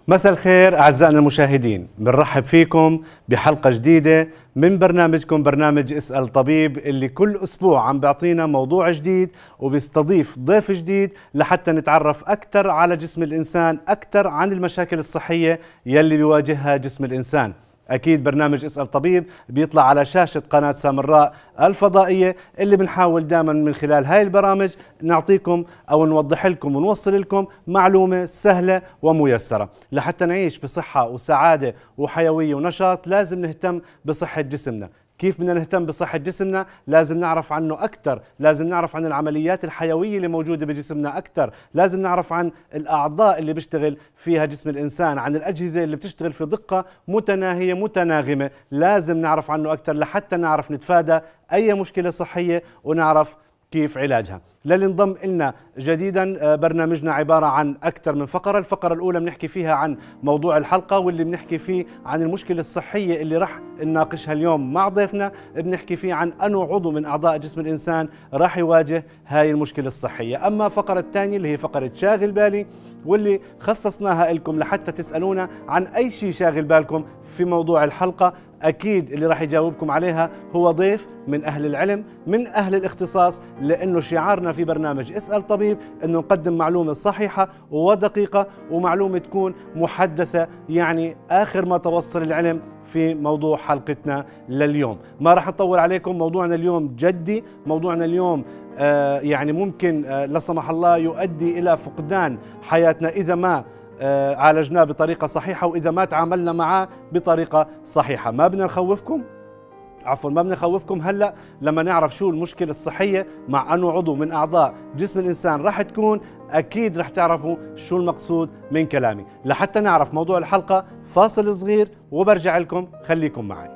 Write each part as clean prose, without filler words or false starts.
مساء الخير أعزائنا المشاهدين، بنرحب فيكم بحلقة جديدة من برنامجكم برنامج اسأل طبيب، اللي كل أسبوع عم بيعطينا موضوع جديد وبيستضيف ضيف جديد لحتى نتعرف أكثر على جسم الإنسان، أكثر عن المشاكل الصحية يلي بيواجهها جسم الإنسان. أكيد برنامج اسأل طبيب بيطلع على شاشة قناة سامراء الفضائية، اللي بنحاول دائما من خلال هاي البرامج نعطيكم أو نوضح لكم ونوصل لكم معلومة سهلة وميسرة. لحتى نعيش بصحة وسعادة وحيوية ونشاط لازم نهتم بصحة جسمنا. كيف بدنا نهتم بصحة جسمنا؟ لازم نعرف عنه أكثر، لازم نعرف عن العمليات الحيوية اللي موجودة بجسمنا أكثر، لازم نعرف عن الأعضاء اللي بيشتغل فيها جسم الإنسان، عن الأجهزة اللي بتشتغل في دقة متناهية متناغمة، لازم نعرف عنه أكثر لحتى نعرف نتفادى أي مشكلة صحية ونعرف كيف علاجها. للي انضم لنا جديدا، برنامجنا عبارة عن أكثر من فقرة. الفقرة الأولى بنحكي فيها عن موضوع الحلقة، واللي بنحكي فيه عن المشكلة الصحية اللي رح نناقشها اليوم مع ضيفنا. بنحكي فيه عن أنو عضو من أعضاء جسم الإنسان رح يواجه هاي المشكلة الصحية. أما الفقرة الثانية اللي هي فقرة شاغل بالي، واللي خصصناها لكم لحتى تسألونا عن أي شيء شاغل بالكم في موضوع الحلقة. أكيد اللي راح يجاوبكم عليها هو ضيف من أهل العلم، من أهل الاختصاص، لأنه شعارنا في برنامج اسأل طبيب أنه نقدم معلومة صحيحة ودقيقة، ومعلومة تكون محدثة، يعني آخر ما توصل العلم في موضوع حلقتنا لليوم. ما راح نطول عليكم، موضوعنا اليوم جدي، موضوعنا اليوم يعني ممكن لا سمح الله يؤدي إلى فقدان حياتنا إذا ما عالجناه بطريقة صحيحة، وإذا ما تعاملنا معاه بطريقة صحيحة. ما بدنا نخوفكم، عفوا ما بدنا نخوفكم هلا لما نعرف شو المشكلة الصحية مع أنه عضو من أعضاء جسم الإنسان راح تكون. أكيد راح تعرفوا شو المقصود من كلامي. لحتى نعرف موضوع الحلقة فاصل صغير وبرجع لكم، خليكم معي.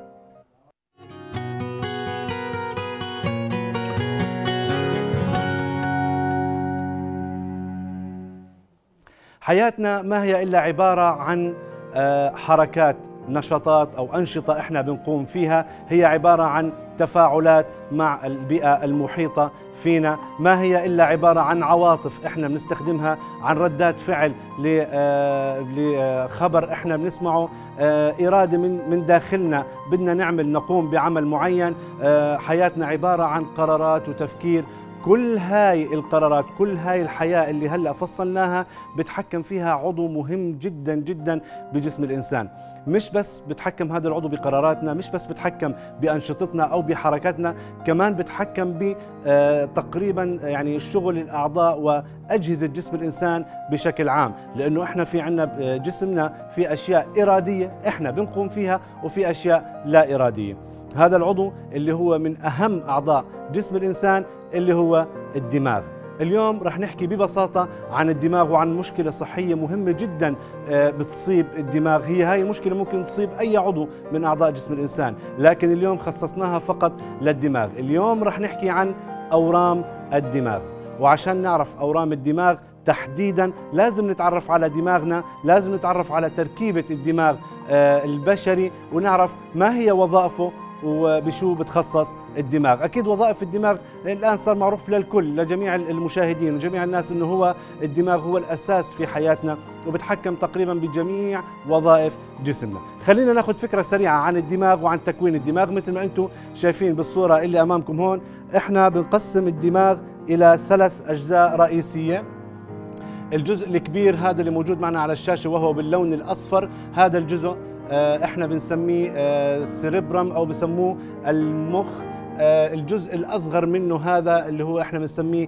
حياتنا ما هي إلا عبارة عن حركات، نشاطات أو أنشطة إحنا بنقوم فيها، هي عبارة عن تفاعلات مع البيئة المحيطة فينا، ما هي إلا عبارة عن عواطف إحنا بنستخدمها، عن ردات فعل لخبر إحنا بنسمعه، إرادة من داخلنا بدنا نقوم بعمل معين. حياتنا عبارة عن قرارات وتفكير. كل هاي القرارات، كل هاي الحياة اللي هلأ فصلناها بتحكم فيها عضو مهم جدا جدا بجسم الإنسان. مش بس بتحكم هذا العضو بقراراتنا، مش بس بتحكم بأنشطتنا أو بحركاتنا، كمان بتحكم بتقريبا يعني شغل الأعضاء وأجهزة جسم الإنسان بشكل عام، لأنه إحنا في عنا بجسمنا في أشياء إرادية إحنا بنقوم فيها، وفي أشياء لا إرادية. هذا العضو اللي هو من أهم أعضاء جسم الإنسان اللي هو الدماغ. اليوم رح نحكي ببساطة عن الدماغ وعن مشكلة صحية مهمة جدا بتصيب الدماغ. هي هاي المشكلة ممكن تصيب أي عضو من أعضاء جسم الإنسان، لكن اليوم خصصناها فقط للدماغ. اليوم رح نحكي عن أورام الدماغ، وعشان نعرف أورام الدماغ تحديدا لازم نتعرف على دماغنا، لازم نتعرف على تركيبة الدماغ البشري، ونعرف ما هي وظائفه وبشو بتخصص الدماغ. أكيد وظائف الدماغ الآن صار معروف للكل، لجميع المشاهدين وجميع الناس، أنه هو الدماغ هو الأساس في حياتنا وبتحكم تقريبا بجميع وظائف جسمنا. خلينا ناخذ فكرة سريعة عن الدماغ وعن تكوين الدماغ. مثل ما أنتم شايفين بالصورة اللي أمامكم هون، إحنا بنقسم الدماغ إلى 3 أجزاء رئيسية. الجزء الكبير هذا اللي موجود معنا على الشاشة وهو باللون الأصفر، هذا الجزء احنا بنسميه السيربرم او بسموه المخ. الجزء الاصغر منه هذا اللي هو احنا بنسميه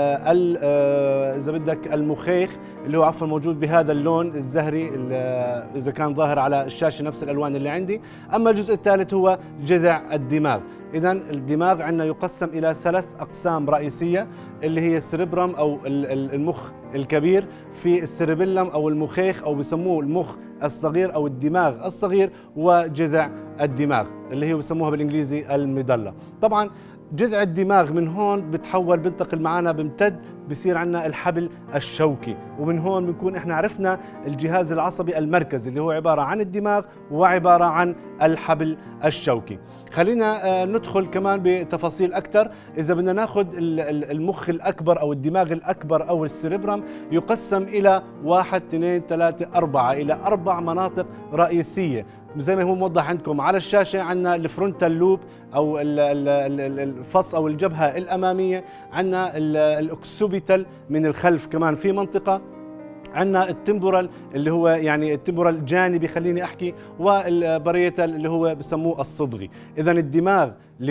اذا بدك المخيخ، اللي هو عفوا موجود بهذا اللون الزهري اذا كان ظاهر على الشاشه نفس الالوان اللي عندي. اما الجزء الثالث هو جذع الدماغ. اذا الدماغ عندنا يقسم الى 3 اقسام رئيسيه، اللي هي السيربرم او المخ الكبير، في السيربيلم او المخيخ او بسموه المخ الصغير او الدماغ الصغير، وجذع الدماغ اللي هي بسموها بالانجليزي الميدلا. طبعا جذع الدماغ من هون بتحول، بنتقل معنا، بمتد، بصير عندنا الحبل الشوكي، ومن هون بنكون احنا عرفنا الجهاز العصبي المركزي اللي هو عبارة عن الدماغ وعبارة عن الحبل الشوكي. خلينا ندخل كمان بتفاصيل أكثر. إذا بدنا ناخذ المخ الأكبر أو الدماغ الأكبر أو السيربرم، يقسم إلى 1 2 3 4 إلى 4 مناطق رئيسية زي ما هو موضح عندكم على الشاشة. عندنا الفرونتال لوب أو الفص أو الجبهة الأمامية، عندنا الأكسوبيتال من الخلف كمان في منطقة، عندنا التمبورال اللي هو يعني التمبورال الجانبي خليني أحكي، والباريتال اللي هو بسموه الصدغي. إذا الدماغ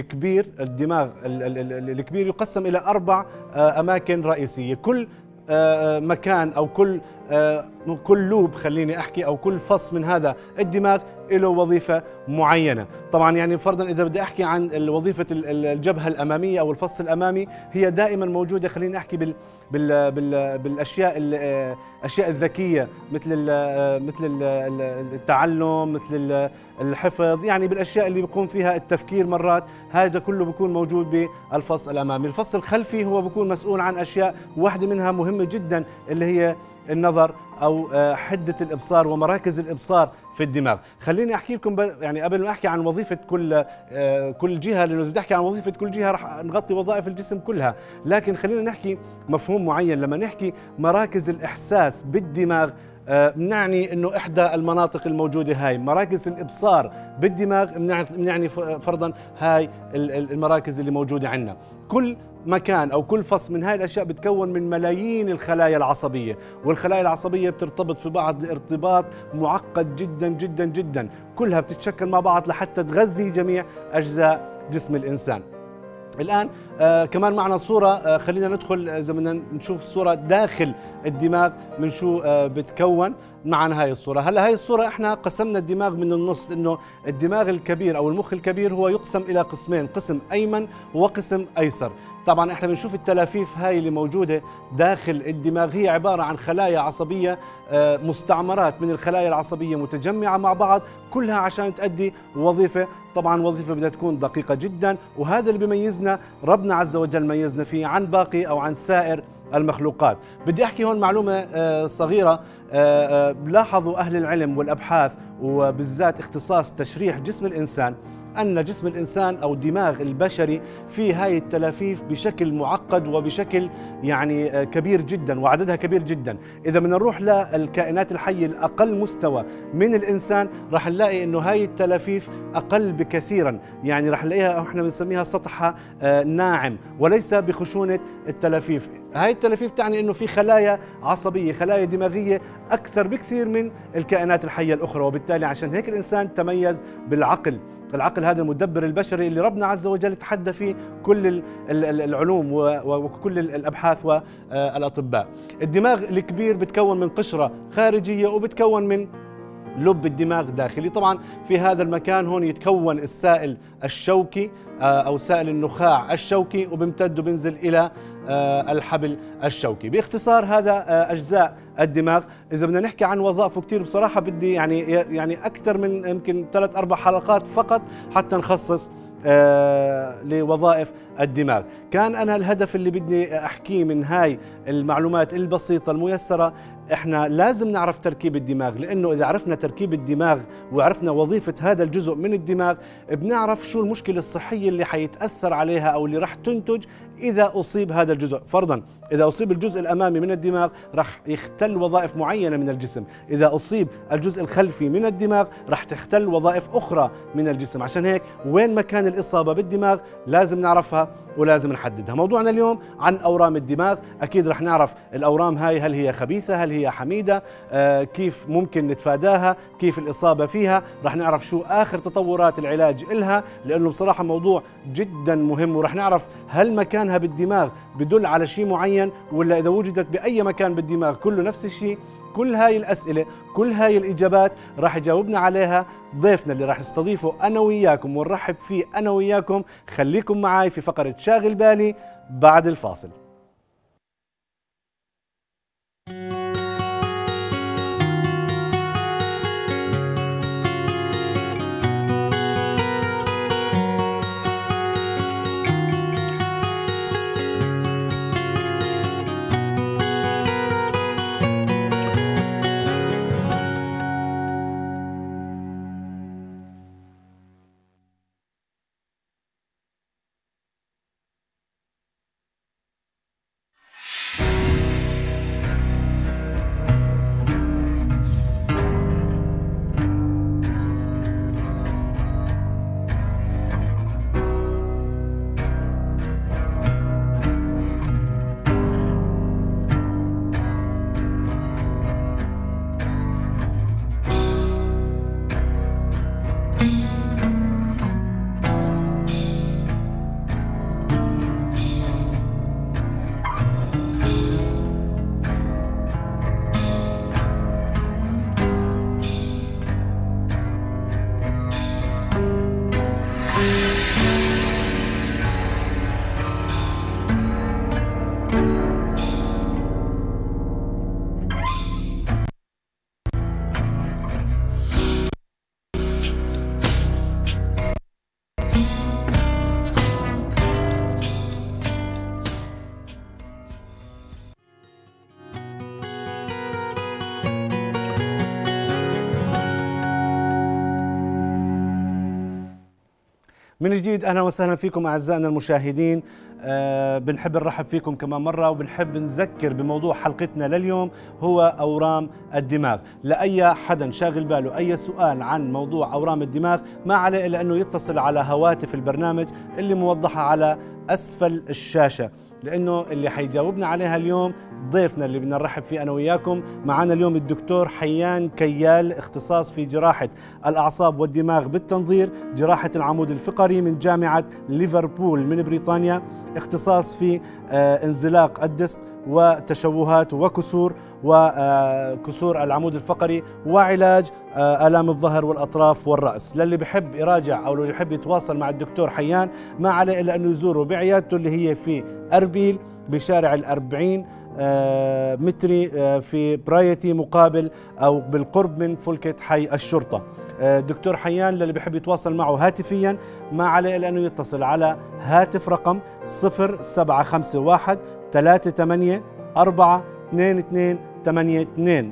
الكبير يقسم إلى 4 أماكن رئيسية. كل مكان أو كل لوب خليني أحكي أو كل فص من هذا الدماغ له وظيفة معينة. طبعا يعني فرضا إذا بدي أحكي عن وظيفة الجبهة الأمامية أو الفص الأمامي، هي دائما موجودة خليني أحكي بالأشياء الأشياء الذكية، مثل التعلم، مثل الحفظ، يعني بالأشياء اللي بيقوم فيها التفكير مرات، هذا كله بيكون موجود بالفص الأمامي. الفص الخلفي هو بيكون مسؤول عن أشياء، واحدة منها مهمة جدا اللي هي النظر أو حدة الإبصار ومراكز الإبصار في الدماغ. خليني أحكي لكم يعني قبل ما أحكي عن وظيفة كل جهة، لأنه إذا بدي أحكي عن وظيفة كل جهة رح نغطي وظائف الجسم كلها، لكن خلينا نحكي مفهوم معين. لما نحكي مراكز الإحساس بالدماغ، بنعني انه احدى المناطق الموجوده هاي مراكز الابصار بالدماغ، بنعني فرضا هاي المراكز اللي موجوده عندنا. كل مكان او كل فص من هاي الاشياء بتكون من ملايين الخلايا العصبيه، والخلايا العصبيه بترتبط في بعض ارتباط معقد جدا جدا جدا، كلها بتتشكل مع بعض لحتى تغذي جميع اجزاء جسم الانسان. الآن كمان معنا صورة، خلينا ندخل إذا بدنا نشوف الصورة داخل الدماغ من شو بتكون. معنا هاي الصورة. هلا هاي الصورة احنا قسمنا الدماغ من النص، انه الدماغ الكبير او المخ الكبير هو يقسم الى قسمين، قسم ايمن وقسم ايسر. طبعا احنا بنشوف التلافيف هاي اللي موجودة داخل الدماغ، هي عبارة عن خلايا عصبية، مستعمرات من الخلايا العصبية متجمعة مع بعض، كلها عشان تؤدي وظيفة. طبعا وظيفة بدها تكون دقيقة جدا، وهذا اللي بيميزنا ربنا عز وجل ميزنا فيه عن باقي او عن سائر المخلوقات. بدي احكي هون معلومة صغيرة. لاحظوا اهل العلم والابحاث وبالذات اختصاص تشريح جسم الانسان أن جسم الإنسان أو دماغ البشري فيه هاي التلافيف بشكل معقد وبشكل يعني كبير جدا، وعددها كبير جدا. إذا بدنا نروح للكائنات الحية الأقل مستوى من الإنسان، راح نلاقي إنه هاي التلافيف أقل بكثيرا، يعني راح نلاقيها إحنا بنسميها سطحها ناعم وليس بخشونة التلافيف. هاي التلافيف تعني إنه في خلايا عصبية، خلايا دماغية أكثر بكثير من الكائنات الحية الأخرى، وبالتالي عشان هيك الإنسان تميز بالعقل. العقل هذا المدبر البشري اللي ربنا عز وجل تحدى فيه كل العلوم وكل الأبحاث والأطباء. الدماغ الكبير بتكون من قشرة خارجية وبتكون من لب الدماغ داخلي. طبعا في هذا المكان هون يتكون السائل الشوكي أو سائل النخاع الشوكي، وبيمتد وبنزل إلى الحبل الشوكي. باختصار هذا أجزاء الدماغ. إذا بدنا نحكي عن وظائفه كثير بصراحة بدي يعني أكثر من يمكن 3-4 حلقات فقط حتى نخصص لوظائف الدماغ. كان أنا الهدف اللي بدي أحكيه من هاي المعلومات البسيطة الميسرة، إحنا لازم نعرف تركيب الدماغ، لأنه إذا عرفنا تركيب الدماغ وعرفنا وظيفة هذا الجزء من الدماغ، بنعرف شو المشكلة الصحية اللي حيتأثر عليها أو اللي راح تنتج إذا أصيب هذا الجزء. فرضاً إذا أصيب الجزء الأمامي من الدماغ راح يختل وظائف معينة من الجسم، إذا أصيب الجزء الخلفي من الدماغ راح تختل وظائف أخرى من الجسم. عشان هيك وين مكان الإصابة بالدماغ لازم نعرفها ولازم نحددها. موضوعنا اليوم عن أورام الدماغ. أكيد رح نعرف الأورام هاي هل هي خبيثة، هل هي حميدة، كيف ممكن نتفاداها، كيف الإصابة فيها، رح نعرف شو آخر تطورات العلاج إلها، لأنه بصراحة موضوع جدا مهم. ورح نعرف هل مكانها بالدماغ بدل على شيء معين، ولا إذا وجدت بأي مكان بالدماغ كله نفس الشيء. كل هاي الأسئلة، كل هاي الإجابات راح يجاوبنا عليها ضيفنا اللي راح نستضيفه أنا وياكم ونرحب فيه أنا وياكم. خليكم معاي في فقرة شاغل بالي بعد الفاصل. من جديد أهلا وسهلا فيكم أعزائنا المشاهدين. بنحب نرحب فيكم كمان مرة، وبنحب نذكر بموضوع حلقتنا لليوم هو أورام الدماغ. لأي حدا شاغل باله أي سؤال عن موضوع أورام الدماغ ما عليه إلا أنه يتصل على هواتف البرنامج اللي موضحة على أسفل الشاشة، لأنه اللي حيجاوبنا عليها اليوم ضيفنا اللي بدنا نرحب فيه أنا وياكم. معنا اليوم الدكتور حيان كيال، اختصاص في جراحة الأعصاب والدماغ بالتنظير، جراحة العمود الفقري من جامعة ليفربول من بريطانيا، اختصاص في انزلاق الديسك وتشوهات وكسور العمود الفقري، وعلاج آلام الظهر والأطراف والرأس. للي بحب يراجع أو اللي بحب يتواصل مع الدكتور حيان ما عليه إلا أنه يزوره بعيادته اللي هي في أربيل بشارع ال40 متري في برايتي مقابل أو بالقرب من فلكة حي الشرطة. دكتور حيان للي بحب يتواصل معه هاتفيا ما عليه إلا أنه يتصل على هاتف رقم 0751 38 4 22 82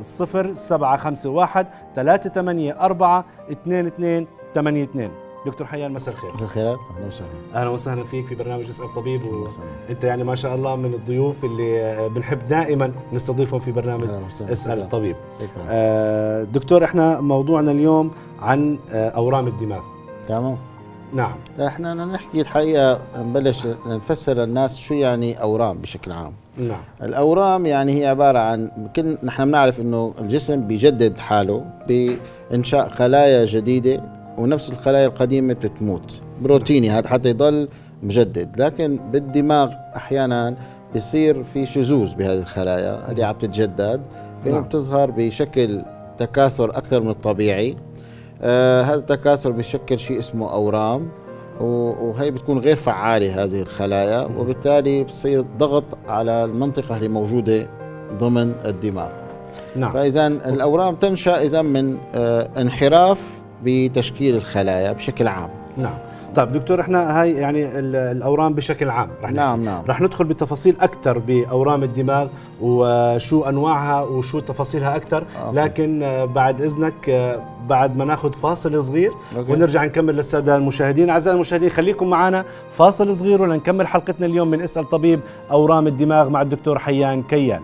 0751 38 4 22 82. دكتور حيان مساء الخير. مساء الخير، اهلا وسهلا. اهلا وسهلا فيك في برنامج اسال طبيب، وانت يعني ما شاء الله من الضيوف اللي بنحب دائما نستضيفهم في برنامج اسال طبيب. دكتور، احنا موضوعنا اليوم عن اورام الدماغ. تمام. نعم. احنا نحكي الحقيقه نبلش نفسر للناس شو يعني اورام بشكل عام. نعم. الاورام يعني هي عباره عن نحن بنعرف انه الجسم بيجدد حاله بانشاء خلايا جديده، ونفس الخلايا القديمة بتموت بروتيني هذا حتى يضل مجدد. لكن بالدماغ أحيانا بيصير في شذوذ بهذه الخلايا اللي عم تتجدد، بتظهر بشكل تكاثر أكثر من الطبيعي. هذا التكاثر بيشكل شيء اسمه أورام، وهي بتكون غير فعالة هذه الخلايا، وبالتالي بتصير ضغط على المنطقة اللي موجودة ضمن الدماغ. نعم. فإذا الأورام تنشأ إذا من انحراف بتشكيل الخلايا بشكل عام. نعم. طيب دكتور، احنا هاي يعني الاورام بشكل عام نعم رح ندخل بتفاصيل اكثر باورام الدماغ وشو انواعها وشو تفاصيلها اكثر، لكن بعد اذنك بعد ما ناخذ فاصل صغير ونرجع نكمل للساده المشاهدين. اعزائي المشاهدين خليكم معنا فاصل صغير ولنكمل حلقتنا اليوم من اسال طبيب اورام الدماغ مع الدكتور حيان كيال.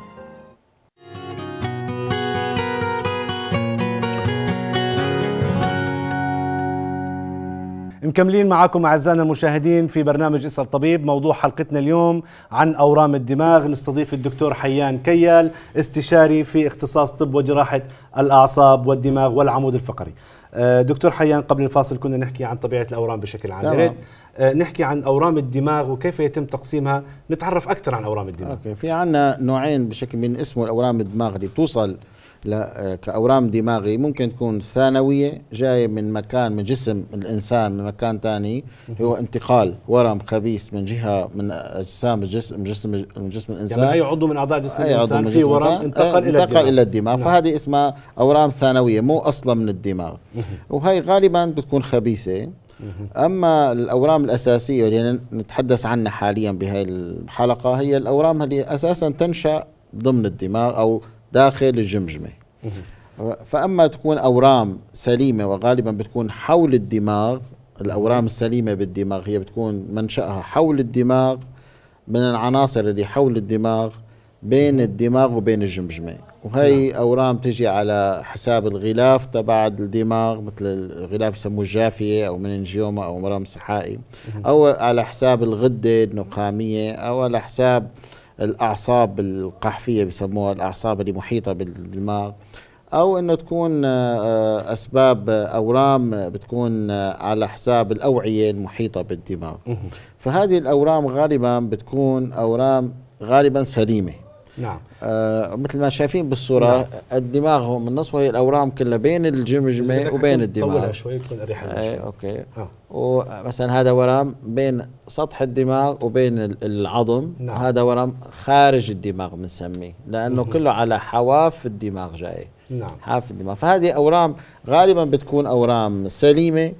مكملين معكم أعزائنا المشاهدين في برنامج اسأل طبيب. موضوع حلقتنا اليوم عن أورام الدماغ. نستضيف الدكتور حيان كيال، استشاري في اختصاص طب وجراحة الأعصاب والدماغ والعمود الفقري. دكتور حيان، قبل الفاصل كنا نحكي عن طبيعة الأورام بشكل عام. يا ريت نحكي عن أورام الدماغ وكيف يتم تقسيمها، نتعرف أكثر عن أورام الدماغ. أوكي. في عنا نوعين بشكل من اسمه الأورام الدماغ اللي بتوصل كأورام دماغي، ممكن تكون ثانوية جاية من مكان من جسم الإنسان من مكان ثاني، هو انتقال ورم خبيث من جهة من أجسام جسم الإنسان، يعني أي عضو من أعضاء جسم الإنسان في ورم انتقل إلى الدماغ. نعم. فهذه اسمها أورام ثانوية مو أصلا من الدماغ، وهي غالبا بتكون خبيثة. أما الأورام الأساسية اللي نتحدث عنها حاليا بهاي الحلقة هي الأورام اللي أساسا تنشأ ضمن الدماغ أو داخل الجمجمة. فأما تكون أورام سليمة وغالبا بتكون حول الدماغ، الأورام السليمة بالدماغ هي بتكون منشأها حول الدماغ، من العناصر اللي حول الدماغ بين الدماغ وبين الجمجمة. وهي أورام تجي على حساب الغلاف تبع الدماغ، مثل الغلاف يسموه الجافية أو مننجيوما أو مرام سحائي، أو على حساب الغدة النخامية، أو على حساب الأعصاب القحفية بسموها الأعصاب اللي محيطة بالدماغ، أو أنه تكون أسباب أورام بتكون على حساب الأوعية المحيطة بالدماغ. فهذه الأورام غالبا بتكون أورام غالبا سليمة. نعم. مثل ما شايفين بالصورة. نعم. الدماغ هو من النص، وهي الأورام كلها بين الجمجمة وبين الدماغ. طولها شوي تكون أريحة. أوكي. ومثلا هذا ورم بين سطح الدماغ وبين العظم. نعم. هذا ورم خارج الدماغ بنسميه، لأنه كله على حواف الدماغ جاي. نعم. حواف الدماغ. فهذه أورام غالبا بتكون أورام سليمة،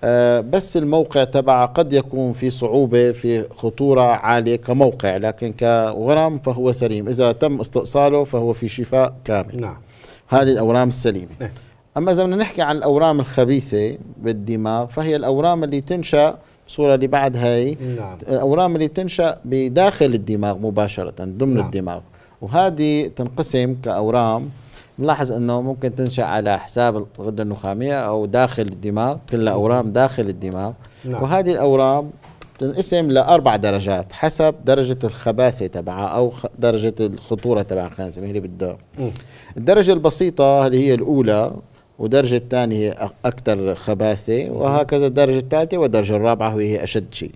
بس الموقع تبعها قد يكون في صعوبة، في خطورة عالية كموقع، لكن كورم فهو سليم. إذا تم استئصاله فهو في شفاء كامل. نعم. هذه الأورام السليمة. أما إذا بدنا نحكي عن الأورام الخبيثة بالدماغ، فهي الأورام اللي تنشأ الصورة اللي بعد هاي نعم. الأورام اللي بتنشأ بداخل الدماغ مباشرة ضمن نعم. الدماغ، وهذه تنقسم كأورام. نلاحظ أنه ممكن تنشأ على حساب الغدة النخامية أو داخل الدماغ، كلها أورام داخل الدماغ. نعم. وهذه الأورام تنقسم ل4 درجات حسب درجة الخباثة تبعها أو درجة الخطورة تبعها، خلينا نسميها اللي بالدور. الدرجة البسيطة اللي هي الأولى، والدرجة الثانية هي أكثر خباثة، وهكذا الدرجة الثالثة والدرجة الرابعة وهي أشد شيء.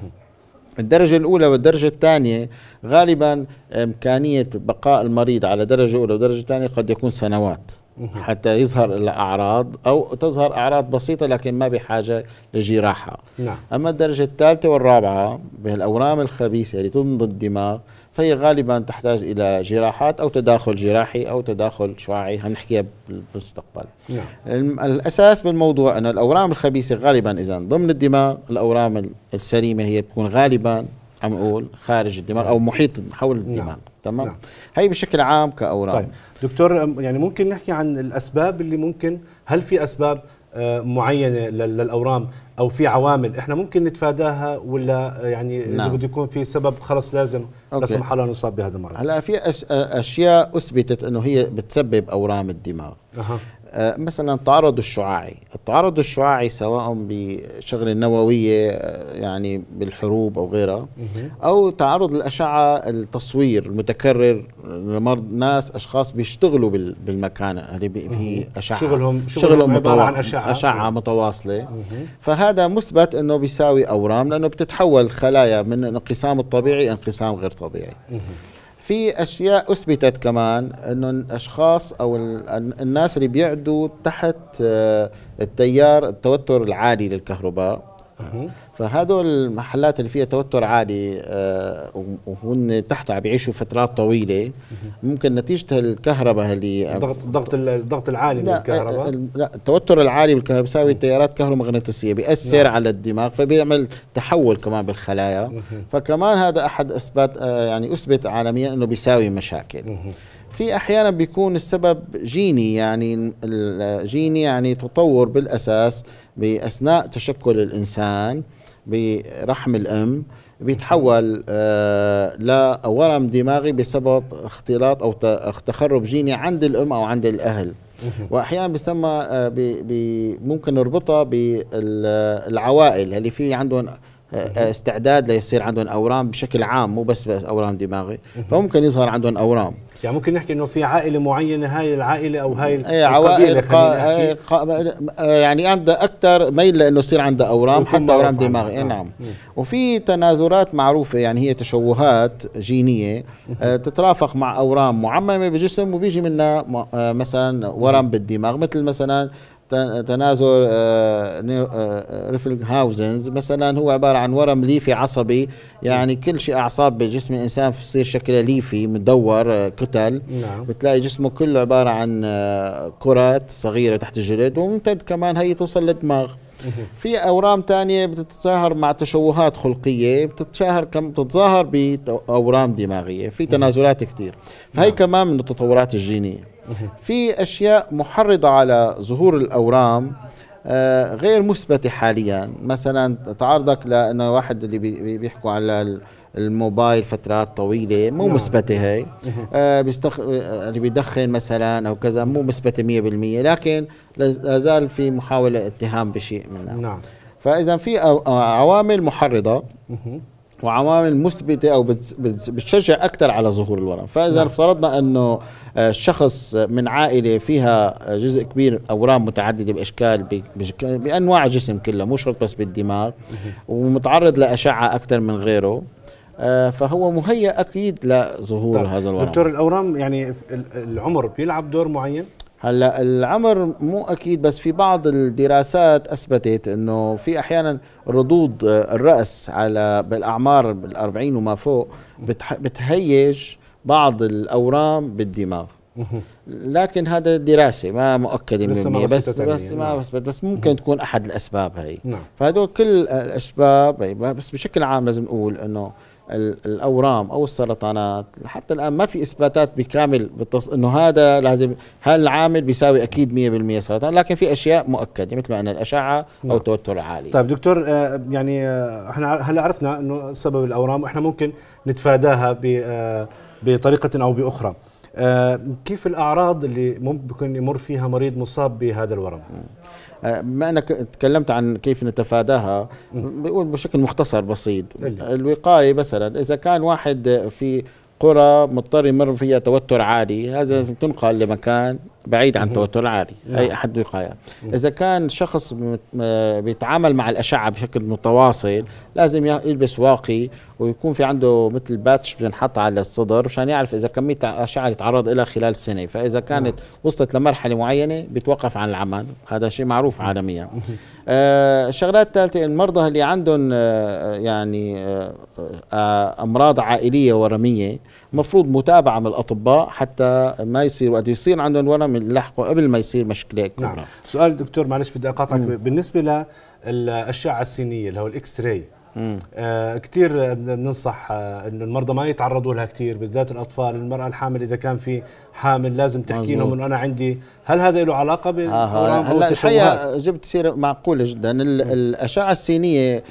الدرجة الأولى والدرجة الثانية غالبا إمكانية بقاء المريض على درجة أولى ودرجة ثانية قد يكون سنوات حتى يظهر الأعراض أو تظهر أعراض بسيطة لكن ما بحاجة لجراحة. نعم. أما الدرجة الثالثة والرابعة بالأورام الخبيثة اللي تنضد الدماغ فهي غالبا تحتاج إلى جراحات أو تداخل جراحي أو تداخل شعاعي، هنحكيها بالمستقبل. نعم. الأساس بالموضوع أن الأورام الخبيثة غالبا إذا ضمن الدماغ، الأورام السليمة هي بتكون غالبا عم نقول خارج الدماغ أو محيط حول الدماغ. نعم. تمام. نعم. هي بشكل عام كأورام. طيب دكتور، يعني ممكن نحكي عن الأسباب اللي ممكن، هل في أسباب معينة للأورام أو في عوامل إحنا ممكن نتفاداها، ولا يعني إذا بده يكون في سبب خلص لازم لا سمح الله نصاب بهذا المرض؟ هلا في أشياء أثبتت أنه هي بتسبب أورام الدماغ. مثلا التعرض الشعاعي. التعرض الشعاعي سواء بشغل النووية يعني بالحروب أو غيرها، أو تعرض الأشعة التصوير المتكرر لمرض ناس أشخاص بيشتغلوا بالمكان اللي هي أشعة، شغلهم عبارة عن أشعة متواصلة. فهذا مثبت أنه بيساوي أورام، لأنه بتتحول خلايا من الانقسام الطبيعي انقسام غير طبيعي. في أشياء أثبتت كمان أنه الأشخاص أو الناس اللي بيعدوا تحت التيار التوتر العالي للكهرباء، فهدول المحلات اللي فيها توتر عالي وهن تحتها بيعيشوا فترات طويلة، ممكن نتيجة الكهرباء اللي الضغط العالي للكهرباء، لا التوتر العالي بالكهرباء بيساوي تيارات كهرومغناطيسية بيأثر على الدماغ، فبيعمل تحول كمان بالخلايا. فكمان هذا أحد أثبات يعني أثبت عالميا أنه بيساوي مشاكل. في أحيانا بيكون السبب جيني، يعني الجيني يعني تطور بالأساس بأثناء تشكل الإنسان برحم الأم، بيتحول لورم دماغي بسبب اختلاط أو تخرب جيني عند الأم أو عند الأهل. وأحيانا بيسمى ممكن نربطها بالعوائل اللي في عندهم استعداد ليصير عندهم أورام بشكل عام، مو بس أورام دماغي، فممكن يظهر عندهم أورام. يعني ممكن نحكي انه في عائله معينه، هاي العائله او هاي عوائل يعني عندها اكثر ميل لانه يصير عندها اورام، حتى اورام دماغي. نعم. وفي تنازلات معروفه، يعني هي تشوهات جينيه تترافق مع اورام معممه بجسم وبيجي منها مثلا ورم بالدماغ، مثل مثلا تنازل ريفلهاوزنز مثلا، هو عبارة عن ورم ليفي عصبي، يعني كل شيء أعصاب بجسم الإنسان بصير شكله ليفي مدور كتل. نعم. بتلاقي جسمه كله عبارة عن كرات صغيرة تحت الجلد، وممتد كمان هي توصل للدماغ. في أورام تانية بتتظاهر مع تشوهات خلقية، بتتظاهر بأورام دماغية، في تنازلات كتير. فهي كمان من التطورات الجينية. في أشياء محرضة على ظهور الأورام غير مثبتة حاليا، مثلا تعرضك لأنه واحد اللي بيحكوا على الموبايل فترات طويلة، مو مثبتة هي. اللي بيدخن مثلا أو كذا، مو مثبتة 100%، لكن لازال في محاولة اتهام بشيء منها. نعم. فإذا في عوامل محرضة وعوامل مثبتة أو بتشجع أكثر على ظهور الورم. فإذا افترضنا أنه شخص من عائلة فيها جزء كبير أورام متعددة بأشكال بأنواع الجسم كله، مو شرط بس بالدماغ، ومتعرض لأشعة أكثر من غيره، فهو مهيأ أكيد لظهور هذا الورم. دكتور، الأورام يعني العمر بيلعب دور معين؟ هلا العمر مو اكيد، بس في بعض الدراسات اثبتت انه في احيانا ردود الراس على بالاعمار بال40 وما فوق بتهيج بعض الاورام بالدماغ. لكن هذا دراسه ما مؤكده 100%، بس ممكن تكون احد الاسباب هي. فهدول كل الاسباب، بس بشكل عام لازم نقول انه الاورام او السرطانات حتى الان ما في اثباتات بكامل انه هذا لازم العامل بيساوي اكيد 100% سرطان، لكن في اشياء مؤكده مثل ما ان الاشعه او التوتر العالي. طيب دكتور، يعني احنا هلا عرفنا انه سبب الاورام واحنا ممكن نتفاداها بطريقه او باخرى. كيف الاعراض اللي ممكن يمر فيها مريض مصاب بهذا الورم؟ بما انك تكلمت عن كيف نتفاداها، بقول بشكل مختصر بسيط. الوقايه مثلا اذا كان واحد في قرى مضطر يمر فيها توتر عالي، هذا لازم تنقل لمكان بعيد عن التوتر العالي، اي احد وقايه. اذا كان شخص بيتعامل مع الاشعه بشكل متواصل لازم يلبس واقي ويكون في عنده مثل باتش بنحط على الصدر مشان يعرف اذا كميه الاشعه اللي تعرض لها خلال سنه، فاذا كانت وصلت لمرحله معينه بيتوقف عن العمل، هذا شيء معروف عالميا. الشغلات الثالثه المرضى اللي عندهم يعني امراض عائليه ورميه مفروض متابعه من الاطباء حتى ما يصير وقت يصير عندهم ورم يلحقوا قبل ما يصير مشكله كبرى. نعم. سؤال دكتور، معلش بدي اقاطعك. بالنسبه للاشعه السينيه اللي هو الاكس راي، كثير بننصح انه المرضى ما يتعرضوا لها كثير، بالذات الاطفال. المراه الحامل اذا كان في حامل لازم تحكي لهم انه انا عندي. هل هذا له علاقه بالاورام او التشوهات؟ الحقيقه جبت سيره معقوله جدا. الاشعه السينيه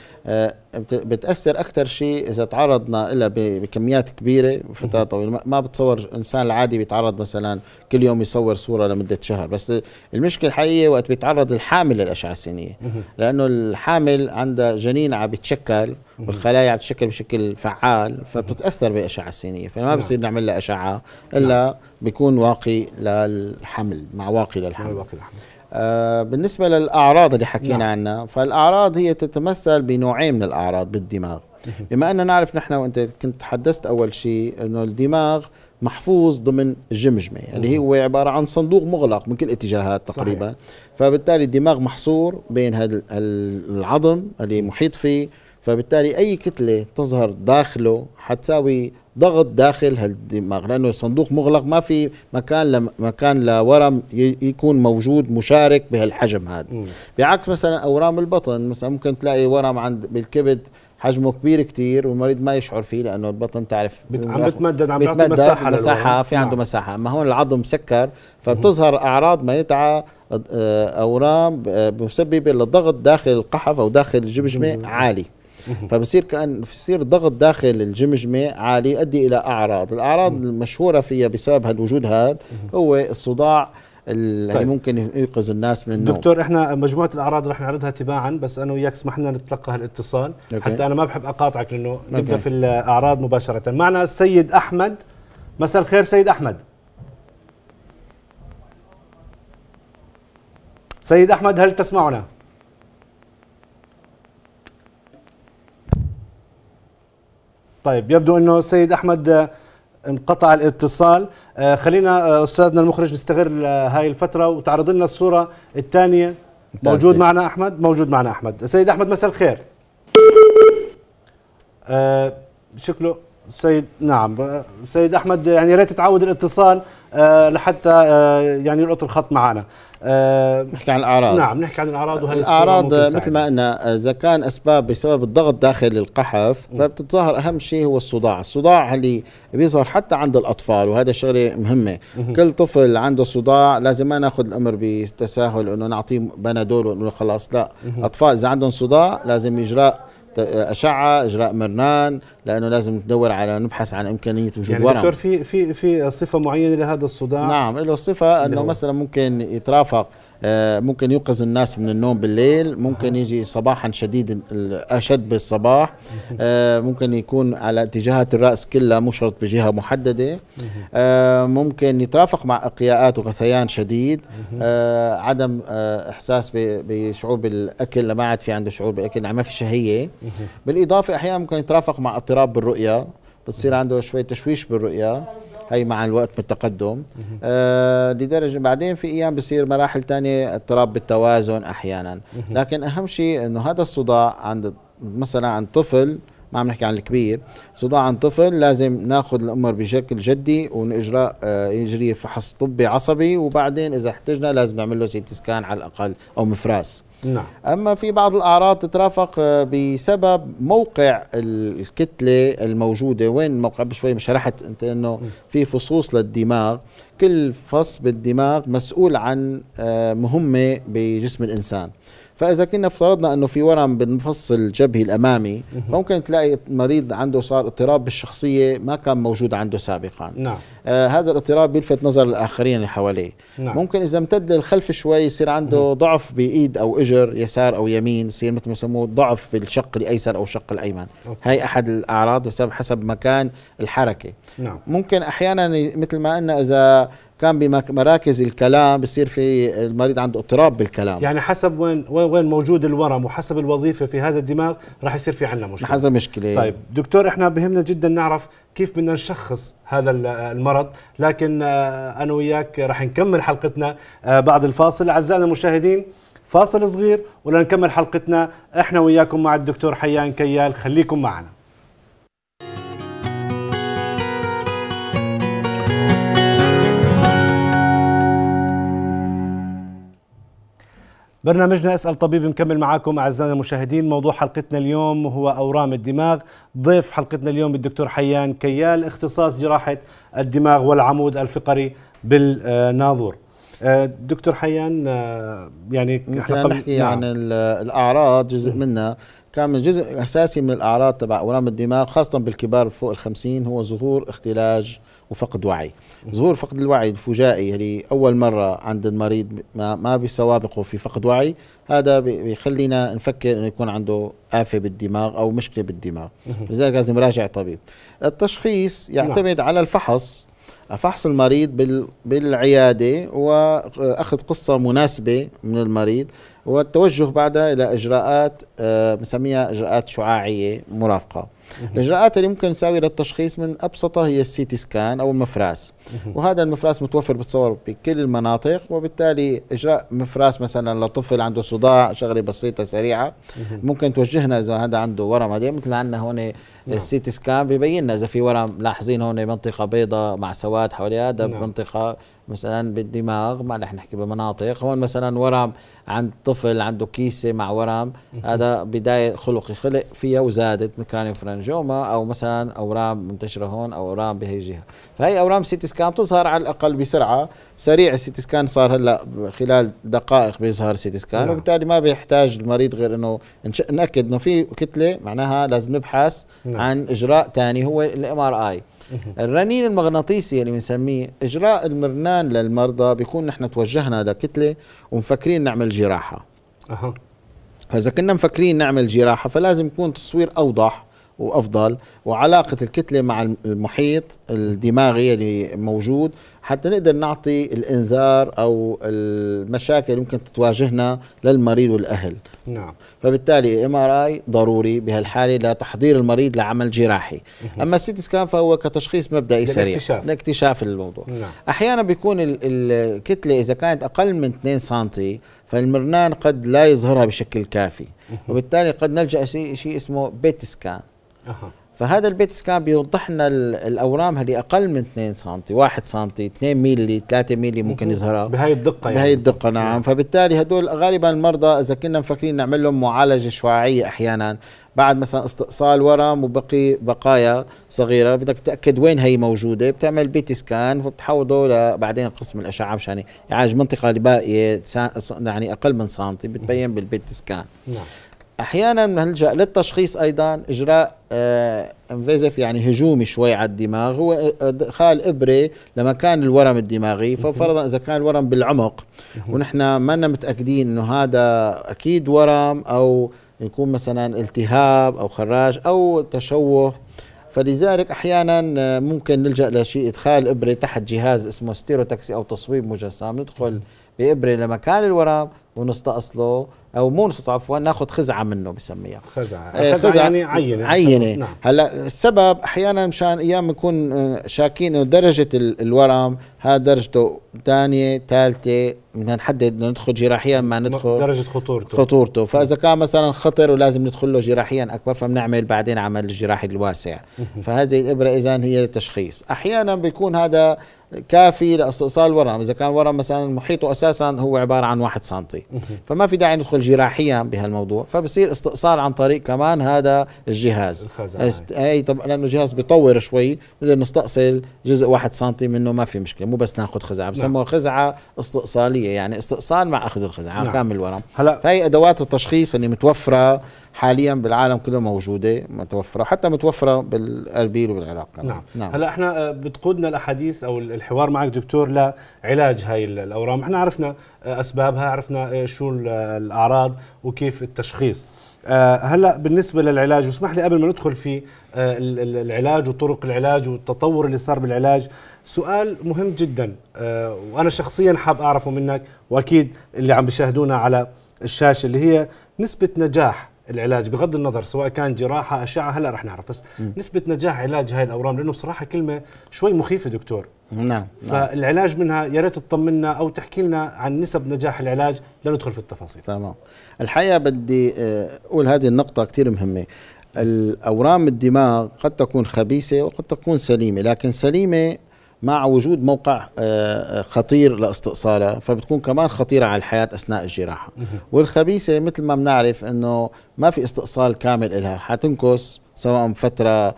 بتاثر اكثر شيء اذا تعرضنا لها بكميات كبيره وفتره طويله. ما بتصور انسان العادي بيتعرض مثلا كل يوم يصور صوره لمده شهر، بس المشكله الحقيقيه وقت بيتعرض الحامل للاشعه السينيه، لانه الحامل عندها جنين عم بيتشكل والخلايا عم تتشكل بشكل فعال، فبتتاثر بالاشعه السينيه، فما بصير نعمل لها اشعه الا بيكون واقي للحمل، مع واقي للحمل. بالنسبه للاعراض اللي حكينا عنها، فالاعراض هي تتمثل بنوعين من الاعراض بالدماغ. بما انه نعرف نحن وانت كنت تحدثت اول شيء انه الدماغ محفوظ ضمن الجمجمه اللي هو عباره عن صندوق مغلق من كل اتجاهات تقريبا. صحيح. فبالتالي الدماغ محصور بين هذا العظم اللي محيط فيه، فبالتالي اي كتله تظهر داخله حتساوي ضغط داخل هالدماغ، لانه صندوق مغلق ما في مكان لورم يكون موجود مشارك بهالحجم هذا. بعكس مثلا اورام البطن، مثلا ممكن تلاقي ورم بالكبد حجمه كبير كتير والمريض ما يشعر فيه، لانه البطن تعرف عم بتمدد، عم بيعطي مساحه في عنده مساحه. اما هون العظم مسكر، فبتظهر اعراض ما يدعى اورام مسببه للضغط داخل القحف او داخل الجمجمه عالي. فبصير بصير الضغط داخل الجمجمه عالي يؤدي الى اعراض. الاعراض المشهوره فيها بسبب هالوجود هذا هو الصداع اللي ممكن ينقذ الناس من النوم. دكتور، احنا مجموعه الاعراض رح نعرضها تباعا، بس انا وياك اسمح لنا نتلقى هالاتصال. حتى انا ما بحب اقاطعك لانه نبدا في الاعراض مباشره. معنا السيد احمد. مساء الخير سيد احمد. سيد احمد، هل تسمعنا؟ طيب، يبدو انه السيد احمد انقطع الاتصال. خلينا استاذنا المخرج نستغل هاي الفتره وتعرض لنا الصوره الثانيه. موجود معنا احمد؟ موجود معنا احمد. سيد احمد مساء الخير. شكله سيد، نعم سيد احمد، يعني يا ريت تعود الاتصال لحتى يعني يلقط الخط معنا. نحكي عن الاعراض. نعم، نحكي عن الاعراض. وهل الاعراض مثل ما قلنا اذا كان اسباب بسبب الضغط داخل القحف، فبتظهر اهم شيء هو الصداع. الصداع اللي بيظهر حتى عند الاطفال، وهذا شغله مهمه. كل طفل عنده صداع لازم ما ناخذ الامر بتساهل انه نعطيه بنادول ونقول خلاص، لا. اطفال اذا عندهم صداع لازم اجراء أشعة، إجراء مرنان، لأنه لازم ندور على نبحث عن إمكانية وجود يعني ورم. دكتور، في صفة معينة لهذا الصداع؟ نعم، له صفة أنه مثلا ممكن يترافق، ممكن يوقظ الناس من النوم بالليل، ممكن يجي صباحا شديد أشد بالصباح، ممكن يكون على اتجاهات الرأس كلها مو شرط بجهة محددة، ممكن يترافق مع إقياءات وغثيان شديد، عدم إحساس بشعور بالأكل، ما عاد في عنده شعور بالأكل، ما في شهية. بالإضافة أحيانا ممكن يترافق مع اضطراب بالرؤية، بتصير عنده شوية تشويش بالرؤية، هي مع الوقت بالتقدم. لدرجة بعدين في أيام بصير مراحل تانية اضطراب بالتوازن أحيانا. لكن أهم شيء أنه هذا الصداع عند مثلا عند طفل، ما عم نحكي عن الكبير، صداع عند طفل لازم ناخذ الأمر بشكل جدي ونجرى يجري فحص طبي عصبي، وبعدين إذا احتجنا لازم نعمل له سي تي سكان على الأقل أو مفراس. نعم. أما في بعض الأعراض تترافق بسبب موقع الكتلة الموجودة. وين موقع؟ بشوي شرحت أنت أنه في فصوص للدماغ، كل فص بالدماغ مسؤول عن مهمة بجسم الإنسان. فإذا كنا افترضنا أنه في ورم بالمفصل الجبهي الأمامي، ممكن تلاقي المريض عنده صار اضطراب بالشخصية ما كان موجود عنده سابقا. نعم. هذا الاضطراب بيلفت نظر الآخرين اللي حواليه. نعم. ممكن إذا امتد للخلف شوي يصير عنده ضعف بإيد أو إجر يسار أو يمين، يصير مثل ما يسموه ضعف بالشق الأيسر أو الشق الأيمن. هاي أحد الأعراض بسبب حسب مكان الحركة. نعم. ممكن أحيانا مثل ما قلنا إذا كان بمراكز الكلام بصير في المريض عنده اضطراب بالكلام. يعني حسب وين موجود الورم وحسب الوظيفة في هذا الدماغ راح يصير في عندنا مشكلة. هذا مشكلة. طيب دكتور، احنا بهمنا جدا نعرف كيف بدنا نشخص هذا المرض، لكن انا وياك راح نكمل حلقتنا بعد الفاصل. اعزائنا المشاهدين، فاصل صغير ولنكمل حلقتنا احنا وياكم مع الدكتور حيان كيال. خليكم معنا. برنامجنا اسأل طبيب مكمل معاكم أعزائنا المشاهدين. موضوع حلقتنا اليوم هو أورام الدماغ. ضيف حلقتنا اليوم الدكتور حيان كيال، اختصاص جراحة الدماغ والعمود الفقري بالناظور. دكتور حيان، يعني احنا نحكي عن الأعراض. جزء منها كان من جزء أساسي من الأعراض تبع أورام الدماغ خاصة بالكبار فوق ال50 هو ظهور اختلاج وفقد وعي. ظهور فقد الوعي الفجائي اللي أول مرة عند المريض ما بسوابقه في فقد وعي، هذا بيخلينا نفكر إنه يكون عنده آفة بالدماغ أو مشكلة بالدماغ. لذلك لازم نراجع طبيب. التشخيص يعتمد على فحص المريض بالعيادة وأخذ قصة مناسبة من المريض والتوجه بعدها إلى إجراءات بنسميها إجراءات شعاعية مرافقة. الإجراءات اللي ممكن نساوي للتشخيص من أبسطها هي السيتي سكان أو المفراس، وهذا المفراس متوفر بتصور بكل المناطق، وبالتالي إجراء مفراس مثلا لطفل عنده صداع شغلة بسيطة سريعة ممكن توجهنا إذا هذا عنده ورم. هذه مثل عندنا هون السيتي سكان بيبين لنا إذا في ورم، لاحظين هون منطقة بيضاء مع سواد حواليها، هذا منطقة مثلا بالدماغ. ما رح نحكي بمناطق، هون مثلا ورم عند طفل عنده كيسة مع ورم، هذا بداية خلق فيها وزادت كرانيوفرنجوما، أو مثلا أورام منتشرة هون أو أورام بهي الجهة. فهي أورام سيتي سكان بتظهر على الأقل بسرعة سريع. السيتي سكان صار هلا خلال دقائق بيظهر سيتي سكان، وبالتالي ما بيحتاج المريض غير إنه نأكد إنه في كتلة، معناها لازم نبحث عن إجراء ثاني هو الMRI. الرنين المغناطيسي اللي بنسميه إجراء المرنان للمرضى بيكون نحن توجهنا لكتلة ومفكرين نعمل جراحة. فإذا كنا مفكرين نعمل جراحة فلازم يكون تصوير أوضح وأفضل، وعلاقة الكتلة مع المحيط الدماغي اللي موجود حتى نقدر نعطي الإنذار أو المشاكل اللي ممكن تتواجهنا للمريض والأهل. نعم. فبالتالي MRI ضروري بهالحالة لتحضير المريض لعمل جراحي. أما السيتي سكان فهو كتشخيص مبدئي سريع لاكتشاف الموضوع. نعم. أحيانا بيكون الكتلة إذا كانت أقل من 2 سنتي فالمرنان قد لا يظهرها بشكل كافي، وبالتالي قد نلجأ شيء اسمه بيت سكان. فهذا البيت سكان بيوضح لنا الأورام اللي أقل من 2 سنتي، 1 سنتي، 2 ميلي، 3 ميلي ممكن يظهرها بهاي الدقة. بهاي الدقة. نعم. فبالتالي هدول غالبا المرضى إذا كنا مفكرين نعمل لهم معالجة شعاعية أحيانا بعد مثلا استئصال ورم وبقي بقايا صغيرة، بدك تتأكد وين هي موجودة، بتعمل بيت سكان وبتحوضه بعدين قسم الأشعة مشان يعالج منطقة اللي باقية يعني أقل من سنتي، بتبين بالبيت سكان. نعم. احيانا نلجأ للتشخيص ايضا اجراء انفيزيف يعني هجومي شوي على الدماغ، هو ادخال ابره لمكان الورم الدماغي. ففرضا اذا كان الورم بالعمق ونحن ما لنا متاكدين انه هذا اكيد ورم او يكون مثلا التهاب او خراج او تشوه، فلذلك احيانا ممكن نلجأ لشيء ادخال ابره تحت جهاز اسمه ستيروتاكسي او تصويب مجسم. ندخل بابره لمكان الورم ونستأصله، او مو نستأصله عفوا، ناخذ خزعه منه بسميها خزعه يعني عينه. نعم. هلا السبب احيانا مشان ايام بنكون شاكين انه درجه الورم هذا درجته ثانيه ثالثه، بدنا نحدد ندخل جراحيا ما ندخل درجه خطورته. فاذا كان مثلا خطر ولازم ندخل له جراحيا اكبر فبنعمل بعدين عمل الجراحي الواسع. فهذه الابره اذا هي للتشخيص. احيانا بيكون هذا كافي لاستئصال ورم. اذا كان ورم مثلا محيطه اساسا هو عباره عن 1 سنتي فما في داعي ندخل ندخل جراحيا بهالموضوع، فبصير استئصال عن طريق كمان هذا الجهاز. اي طب لانه الجهاز بيطور شوي، بدنا نستأصل جزء 1 سنتي منه ما في مشكله، مو بس ناخذ خزعه، بسموها خزعه استئصاليه، يعني استئصال مع اخذ الخزعه كامل الورم. هلا فهي ادوات التشخيص اللي متوفره حاليا بالعالم كله، موجوده متوفره، حتى متوفره بالاربيل وبالعراق. نعم. هلا احنا بتقودنا الاحاديث او الحوار معك دكتور لعلاج هاي الاورام. احنا عرفنا اسبابها، عرفنا شو الاعراض وكيف التشخيص. هلا بالنسبه للعلاج، واسمح لي قبل ما ندخل في العلاج وطرق العلاج والتطور اللي صار بالعلاج، سؤال مهم جدا وانا شخصيا حاب اعرفه منك، واكيد اللي عم بيشاهدونا على الشاشه، اللي هي نسبه نجاح العلاج بغض النظر سواء كان جراحه اشعه. هلا رح نعرف بس نسبه نجاح علاج هاي الاورام، لانه بصراحه كلمه شوي مخيفه دكتور. نعم. فالعلاج منها يا ريت تطمنا او تحكي لنا عن نسب نجاح العلاج، لا ندخل في التفاصيل. تمام. الحقيقه بدي اقول هذه النقطه كثير مهمه. الاورام الدماغ قد تكون خبيثه وقد تكون سليمه، لكن سليمه مع وجود موقع خطير لاستئصالها، فبتكون كمان خطيرة على الحياة أثناء الجراحة. والخبيثة مثل ما بنعرف أنه ما في استئصال كامل لها، حتنكس سواء فترة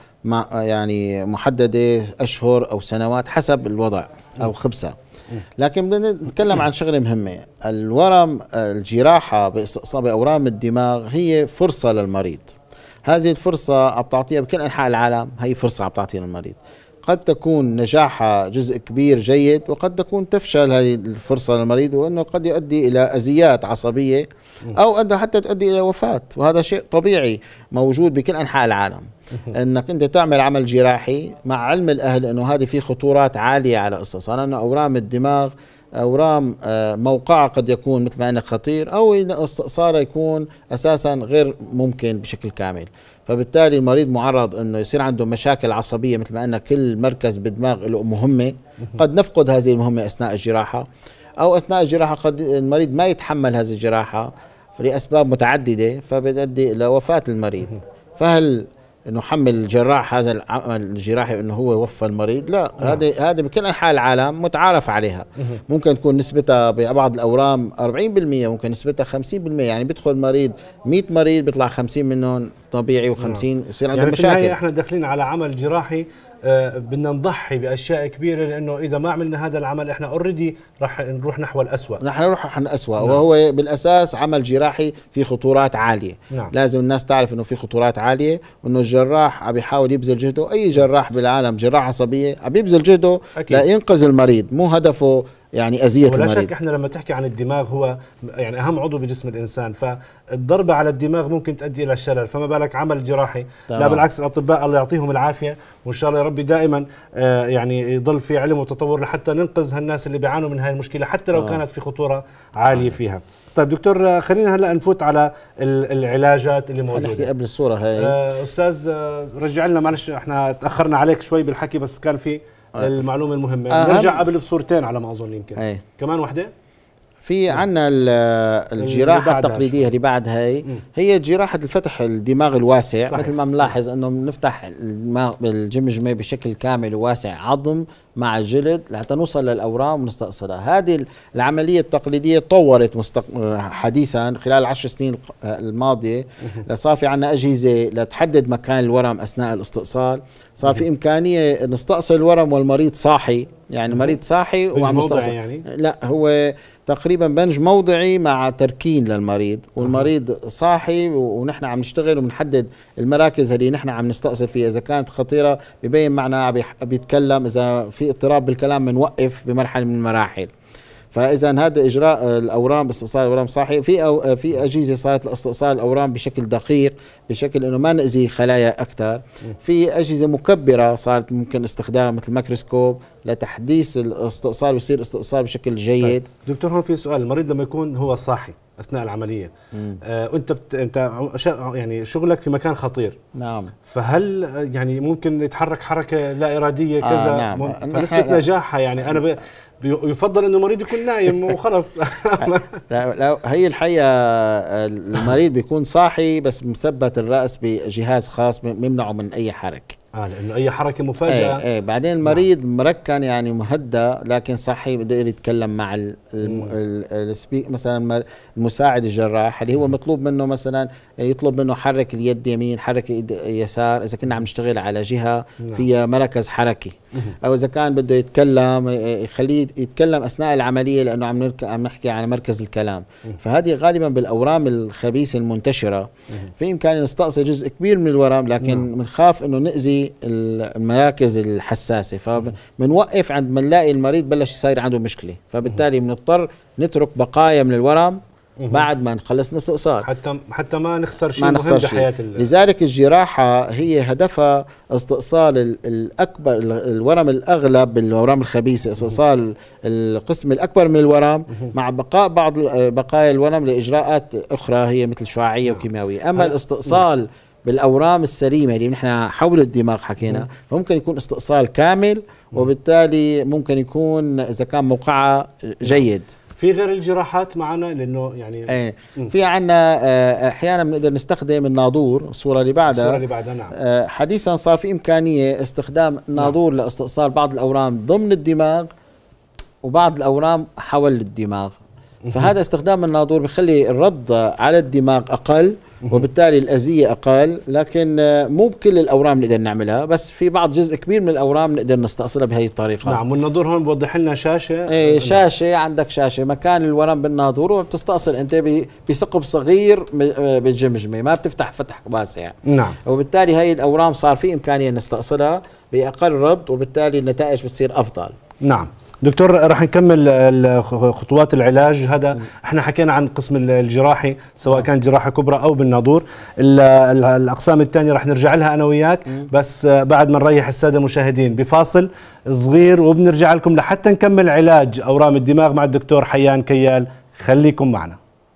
يعني محددة أشهر أو سنوات حسب الوضع أو خبثة. لكن بدنا نتكلم عن شغلة مهمة. الورم الجراحة باستئصال أورام الدماغ هي فرصة للمريض. هذه الفرصة عم تعطيها بكل أنحاء العالم، هي فرصة عم تعطيها للمريض. قد تكون نجاحها جزء كبير جيد، وقد تكون تفشل هذه الفرصة للمريض، وأنه قد يؤدي إلى أذيات عصبية أو حتى تؤدي إلى وفاة، وهذا شيء طبيعي موجود بكل أنحاء العالم. أنك أنت تعمل عمل جراحي مع علم الأهل أنه هذه فيه خطورات عالية على استئصال، لأنه أورام الدماغ أورام موقعها قد يكون مثل ما أنك خطير، أو استئصالها يكون أساسا غير ممكن بشكل كامل. فبالتالي المريض معرض انه يصير عنده مشاكل عصبيه، مثل ما ان كل مركز بالدماغ له مهمه، قد نفقد هذه المهمه اثناء الجراحه، او اثناء الجراحه قد المريض ما يتحمل هذه الجراحه لاسباب متعدده، فبتؤدي الى وفاه المريض. فهل نحمل الجراح هذا العمل الجراحي انه هو وفى المريض؟ لا، هذه بكل انحاء العالم متعارف عليها. ممكن تكون نسبتها ببعض الاورام 40%، ممكن نسبتها 50%، يعني بيدخل مريض 100 مريض بيطلع 50 منهم طبيعي و50 يصير عندهم مشاكل. يعني في النهاية احنا داخلين على عمل جراحي بدنا نضحي باشياء كبيره، لانه اذا ما عملنا هذا العمل احنا اوريدي راح نروح نحو الاسوء. نحن نروح نحو الاسوء. وهو بالاساس عمل جراحي في خطورات عاليه. لازم الناس تعرف انه في خطورات عاليه، وانه الجراح عم يحاول يبذل جهده، اي جراح بالعالم جراح عصبيه عم يبذل جهده لينقذ المريض، مو هدفه يعني أذية المريض. ولا شك احنا لما تحكي عن الدماغ هو يعني أهم عضو بجسم الإنسان، فالضربة على الدماغ ممكن تؤدي إلى الشلل، فما بالك عمل جراحي. لا بالعكس، الأطباء الله يعطيهم العافية، وإن شاء الله يا ربي دائما يعني يضل في علم وتطور لحتى ننقذ هالناس اللي بيعانوا من هاي المشكلة، حتى لو كانت في خطورة عالية فيها. طيب دكتور، خلينا هلا نفوت على العلاجات اللي موجودة. نحكي قبل الصورة هاي. أستاذ رجع لنا، معلش احنا تأخرنا عليك شوي بالحكي، بس كان في المعلومة المهمة. نرجع قبل بصورتين على ما أظن، يمكن كمان واحدة. في عنا الجراحة التقليدية اللي بعد هاي، هي جراحة الفتح الدماغ الواسع. صحيح. مثل ما بنلاحظ انه بنفتح الجمجمة بشكل كامل وواسع، عظم مع الجلد، لحتى نوصل للأورام ونستأصلها. هذه العملية التقليدية تطورت حديثا خلال 10 سنين الماضية. صار في عنا أجهزة لتحدد مكان الورم أثناء الاستئصال. صار في إمكانية نستأصل الورم والمريض صاحي، يعني مريض صاحي وعم يستأصل. يعني لا، هو تقريبا بنج موضعي مع تركين للمريض، والمريض صاحي، ونحن عم نشتغل وبنحدد المراكز اللي نحن عم نستأصل فيها. إذا كانت خطيرة ببين معنا بيتكلم، إذا في اضطراب بالكلام بنوقف بمرحلة من المراحل. فاذا هذا اجراء الاورام باستئصال الاورام صحي. في اجهزه صارت لاستئصال الاورام بشكل دقيق، بشكل انه ما ناذي خلايا اكثر. في اجهزه مكبره صارت ممكن استخدامها مثل الميكروسكوب لتحديث الاستئصال، ويصير استئصال بشكل جيد. طيب. دكتور، هون في سؤال. المريض لما يكون هو صاحي اثناء العمليه، انت يعني شغلك في مكان خطير. نعم. فهل يعني ممكن يتحرك حركه لا اراديه كذا؟ نعم. فنسبه نجاحها يعني انا يفضل انه المريض يكون نايم وخلص. لا، هي الحقيقه المريض بيكون صاحي، بس مثبت الراس بجهاز خاص بيمنعه من اي حركه. لانه اي حركه مفاجاه. ايه بعدين المريض مركن يعني مهدأ لكن صحي بده يتكلم مع مثلا المساعد الجراح اللي هو مطلوب منه مثلا يطلب منه حرك اليد يمين، حرك يسار، اذا كنا عم نشتغل على جهه فيها مركز حركي، او اذا كان بده يتكلم يخليه يتكلم اثناء العمليه لانه عم نحكي عن مركز الكلام. فهذه غالبا بالاورام الخبيثه المنتشره في امكاننا نستأصل جزء كبير من الورم، لكن بنخاف انه نأذي المراكز الحساسه، فبنوقف عند ما نلاقي المريض بلش يصير عنده مشكله، فبالتالي بنضطر نترك بقايا من الورم بعد ما نخلص من الاستئصال حتى ما نخسر شيء مهم بحياة لذلك الجراحة هي هدفها استئصال الأكبر الورم الأغلب بالورم الخبيثة، استئصال القسم الأكبر من الورم مع بقاء بعض بقايا الورم لإجراءات أخرى هي مثل شعاعية وكيماوية. أما الاستئصال بالأورام السليمة اللي نحن حول الدماغ حكينا فممكن يكون استئصال كامل، وبالتالي ممكن يكون إذا كان موقعها جيد. في غير الجراحات معنا لانه يعني في عنا احيانا بنقدر نستخدم الناظور، الصوره اللي بعدها نعم. حديثا صار في امكانيه استخدام الناظور لاستئصال بعض الاورام ضمن الدماغ وبعض الاورام حول الدماغ. فهذا استخدام الناظور بخلي الرد على الدماغ اقل وبالتالي الأذية أقل، لكن مو بكل الأورام نقدر نعملها، بس في بعض جزء كبير من الأورام نقدر نستأصلها بهي الطريقة. نعم. والناظور هون بوضح لنا شاشة. ايه شاشة، عندك شاشة مكان الورم بالناظور وبتستأصل أنت بثقب صغير بالجمجمة، ما بتفتح فتح واسع. نعم. وبالتالي هي الأورام صار في إمكانية نستأصلها بأقل رد، وبالتالي النتائج بتصير أفضل. نعم. دكتور رح نكمل خطوات العلاج. هذا احنا حكينا عن القسم الجراحي سواء كان جراحة كبرى او بالناظور. الاقسام الثانية رح نرجع لها انا وياك بس بعد ما نريح السادة المشاهدين بفاصل صغير، وبنرجع لكم لحتى نكمل علاج اورام الدماغ مع الدكتور حيان كيال. خليكم معنا.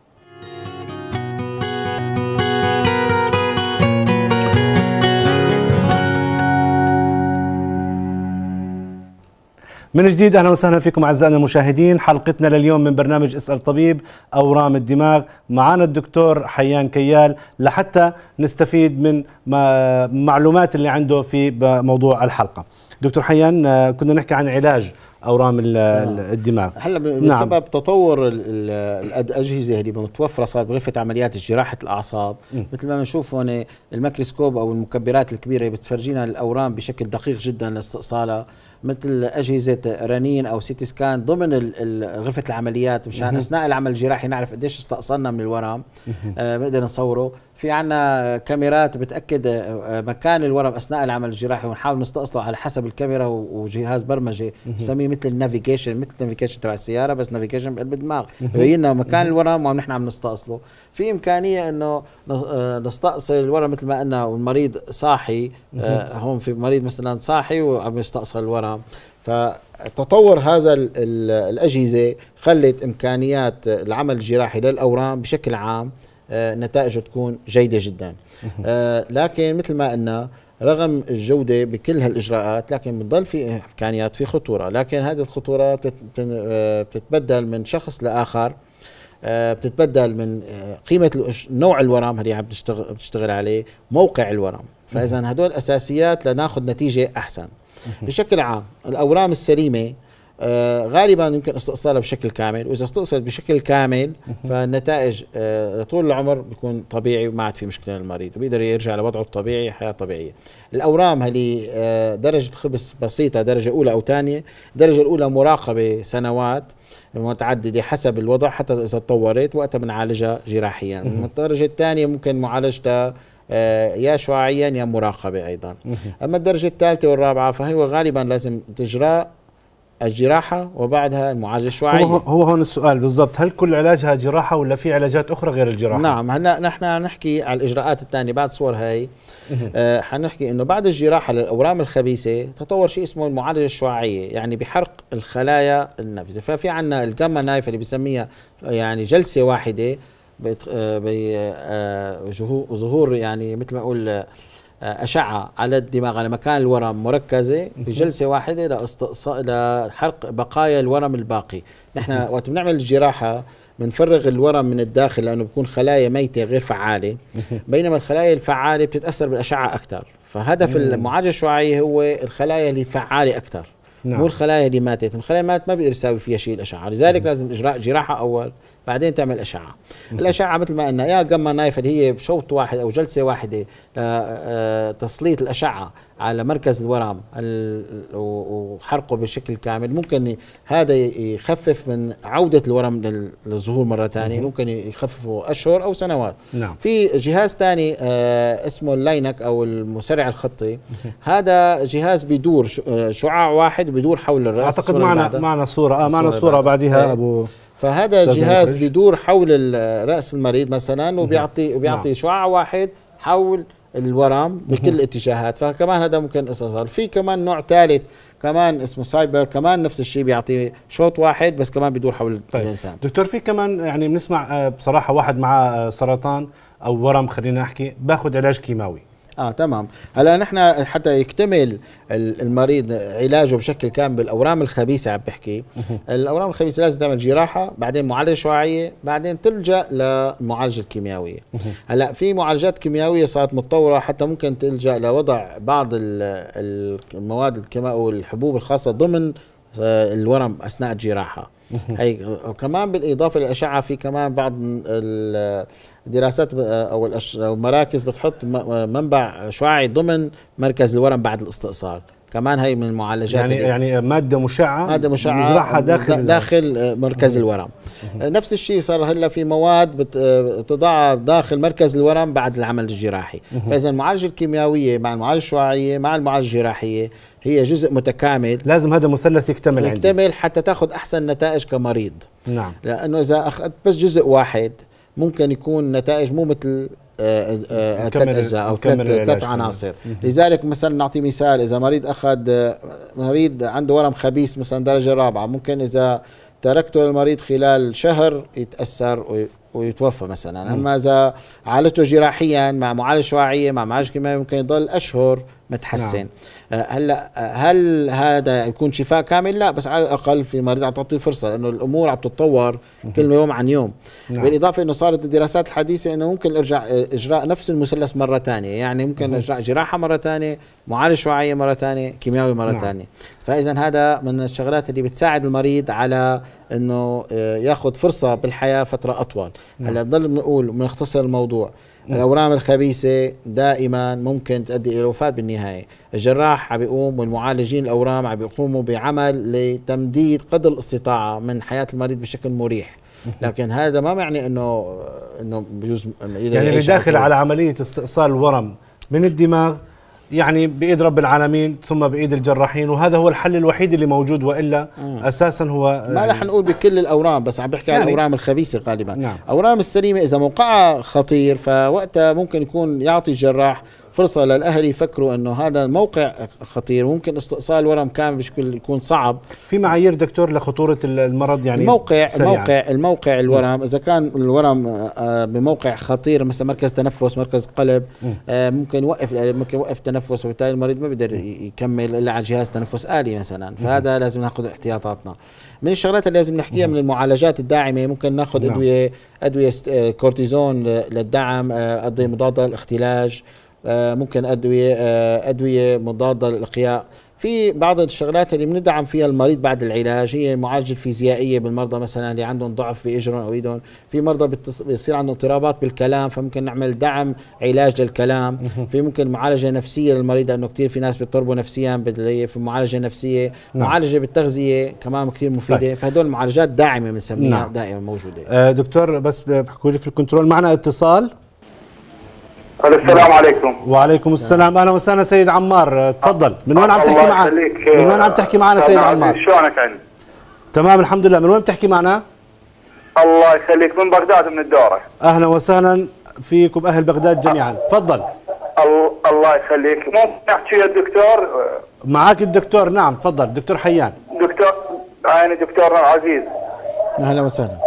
من جديد اهلا وسهلا فيكم اعزائنا المشاهدين. حلقتنا لليوم من برنامج اسأل طبيب اورام الدماغ، معنا الدكتور حيان كيال لحتى نستفيد من معلومات اللي عنده في موضوع الحلقة. دكتور حيان، كنا نحكي عن علاج اورام الدماغ. هلا بسبب تطور الاجهزه اللي متوفره صار بغرفه عمليات جراحه الاعصاب، مثل ما بنشوف هون الميكروسكوب او المكبرات الكبيره بتفرجينا الاورام بشكل دقيق جدا لاستئصالها، مثل أجهزة رنين أو سيتي سكان ضمن غرفة العمليات مشان أثناء العمل الجراحي نعرف قديش استأصلنا من الورم، بنقدر نصوره. في عنا كاميرات بتأكد مكان الورم أثناء العمل الجراحي ونحاول نستأصله على حسب الكاميرا، وجهاز برمجي بسميه مثل النافيجيشن، مثل النافيجيشن تبع السيارة بس نافيجيشن بقلب الدماغ، ببين لنا مكان الورم ونحن عم نستأصله. في إمكانية إنه نستأصل الورم مثل ما قلنا والمريض صاحي، هون في مريض مثلا صاحي وعم يستأصل الورم. فتطور هذا الأجهزة خلت إمكانيات العمل الجراحي للأورام بشكل عام نتائجه تكون جيدة جدا. لكن مثل ما قلنا رغم الجودة بكل هالإجراءات لكن بتضل في إمكانيات، في خطورة، لكن هذه الخطورة بتتبدل من شخص لآخر، بتتبدل من قيمة نوع الورم اللي عم بتشتغل عليه، موقع الورم. فإذا هدول أساسيات لناخذ نتيجة أحسن. بشكل عام الأورام السليمة غالبا يمكن استئصالها بشكل كامل، واذا استئصل بشكل كامل فالنتائج طول العمر بيكون طبيعي وما عاد في مشكله للمريض وبيقدر يرجع لوضعه الطبيعي، حياه طبيعيه. الاورام اللي درجه خبث بسيطه درجه اولى او ثانيه، الدرجه الاولى مراقبه سنوات متعدده حسب الوضع، حتى اذا تطورت وقتها بنعالجها جراحيا. الدرجه الثانيه ممكن معالجتها يا شعاعيا يا مراقبه ايضا. اما الدرجه الثالثه والرابعه فهو غالبا لازم تجرى الجراحة وبعدها المعالجة الشعاعية. هو هون السؤال بالضبط، هل كل علاجها جراحة ولا في علاجات أخرى غير الجراحة؟ نعم، هلا نحن نحكي على الإجراءات الثانية بعد صور هاي. حنحكي إنه بعد الجراحة للأورام الخبيثة تطور شيء اسمه المعالجة الشعاعية، يعني بحرق الخلايا النافذة. ففي عنا الجاما نايف اللي بسميها يعني جلسة واحدة بظهور يعني مثل ما أقول أشعة على الدماغ على مكان الورم مركزة بجلسة واحدة لحرق بقايا الورم الباقي. نحن وقت بنعمل الجراحة بنفرغ الورم من الداخل لأنه بيكون خلايا ميتة غير فعالة، بينما الخلايا الفعالة بتتأثر بالأشعة أكثر. فهدف المعالجه الشعاعيه هو الخلايا اللي فعاله اكثر، مو الخلايا اللي ماتت. الخلايا اللي ماتت ما بيقدر يساوي فيها شيء الاشعه، لذلك لازم اجراء جراحه اول بعدين تعمل اشعه. الاشعه مثل ما قلنا يا جاما نايف اللي هي بشوط واحد او جلسه واحده لتسليط الاشعه على مركز الورم وحرقه بشكل كامل، ممكن هذا يخفف من عوده الورم للظهور مره ثانيه، ممكن يخففه اشهر او سنوات. في جهاز ثاني اسمه اللاينك او المسرع الخطي، هذا جهاز بيدور شعاع واحد بيدور حول الراس. اعتقد معنا صوره معنا صوره بعدها ابو. فهذا الجهاز بيدور حول راس المريض مثلا وبيعطي شعاع واحد حول الورم بكل الاتجاهات، فكمان هذا ممكن استئصال. في كمان نوع ثالث كمان اسمه سايبر، كمان نفس الشيء بيعطي شوط واحد بس كمان بيدور حول الانسان. دكتور في كمان يعني بنسمع بصراحه واحد معه سرطان او ورم خلينا نحكي باخذ علاج كيماوي. تمام. هلا نحن حتى يكتمل المريض علاجه بشكل كامل بالاورام الخبيثه، عم بحكي الاورام الخبيثه لازم تعمل جراحه، بعدين معالجه شعاعيه، بعدين تلجا للمعالجه الكيميائيه. هلا في معالجات كيميائيه صارت متطوره حتى ممكن تلجا لوضع بعض المواد الكيماويه والحبوب الخاصه ضمن الورم اثناء الجراحه. هي كمان بالاضافه للاشعه في كمان بعض الدراسات او المراكز بتحط منبع شعاعي ضمن مركز الورم بعد الاستئصال، كمان هي من المعالجات يعني ماده مشعه نزرعها داخل مركز الورم. نفس الشيء صار هلا في مواد بتضع داخل مركز الورم بعد العمل الجراحي. فاذا المعالجه الكيميائيه مع المعالجه الشعاعيه مع المعالجه الجراحيه هي جزء متكامل، لازم هذا مثلث يكتمل حتى تاخذ احسن نتائج كمريض. نعم. لانه اذا اخذت بس جزء واحد ممكن يكون نتائج مو مثل 3 أجزاء أو 3 عناصر. لذلك مثلا نعطي مثال، إذا مريض عنده ورم خبيث مثلا درجة رابعة، ممكن إذا تركته المريض خلال شهر يتأثر ويتوفى مثلا. أما إذا عالجته جراحيا مع معالجة شعاعية مع معالجة كيميائية ممكن يضل أشهر متحسن. هلا هل هذا يكون شفاء كامل؟ لا، بس على الاقل في مريض عم تعطيه فرصه، لانه الامور عم تتطور كل يوم عن يوم. بالاضافه انه صارت الدراسات الحديثه انه ممكن ارجع اجراء نفس المثلث مره ثانيه، يعني ممكن اجراء جراحه مره ثانيه، معالجه شعاعيه مره ثانيه، كيميائي مره ثانيه. فاذا هذا من الشغلات اللي بتساعد المريض على انه ياخذ فرصه بالحياه فتره اطول. هلا بنضل بنقول بنختصر الموضوع، الأورام الخبيثة دائما ممكن تؤدي إلى الوفاة بالنهاية. الجراح عم بيقوم والمعالجين الأورام عم بيقوموا بعمل لتمديد قدر الاستطاعة من حياة المريض بشكل مريح، لكن هذا ما يعني انه بيجوز يعني اللي داخل على عملية استئصال الورم من الدماغ يعني بإيد رب العالمين ثم بإيد الجراحين، وهذا هو الحل الوحيد اللي موجود، وإلا أساسا هو ما رح نقول بكل الأورام، بس عم بحكي عن الأورام الخبيثة غالبا. أورام السليمة إذا موقعها خطير فوقتها ممكن يكون يعطي الجراح فرصة للأهل يفكروا أنه هذا الموقع خطير، ممكن استئصال الورم كامل بشكل يكون صعب. في معايير دكتور لخطورة المرض؟ يعني الموقع الورم إذا كان الورم بموقع خطير مثل مركز تنفس، مركز قلب، ممكن يوقف تنفس، وبالتالي المريض ما بيقدر يكمل إلا على جهاز تنفس آلي مثلا. فهذا لازم ناخذ احتياطاتنا. من الشغلات اللي لازم نحكيها من المعالجات الداعمة، ممكن ناخذ أدوية كورتيزون للدعم، أدوية مضادة للاختلاج، ممكن أدوية مضادة للإقياء. في بعض الشغلات اللي بندعم فيها المريض بعد العلاج هي المعالجة الفيزيائية بالمرضى مثلا اللي عندهم ضعف بإجرهم أو إيدهم. في مرضى بيصير عندهم اضطرابات بالكلام، فممكن نعمل دعم علاج للكلام. في ممكن معالجة نفسية للمريض، لأنه كثير في ناس بيضطربوا نفسيا في معالجة نفسية. معالجة بالتغذية كمان كثير مفيدة. فهدول معالجات داعمة بنسميها دائما موجودة. دكتور بس بحكوا لي في الكنترول معنا اتصال. السلام عليكم. وعليكم السلام، اهلا وسهلا سيد عمار، تفضل. من وين عم تحكي معنا؟ من وين عم تحكي معنا سيد عمار؟ شلونك عندي؟ تمام الحمد لله. من وين بتحكي معنا؟ الله يخليك، من بغداد من الدورة. اهلا وسهلا فيكم باهل بغداد جميعا، تفضل. الله يخليك، ممكن احكي يا الدكتور؟ معك الدكتور، نعم تفضل دكتور حيان. دكتور انا دكتورنا العزيز. اهلا وسهلا.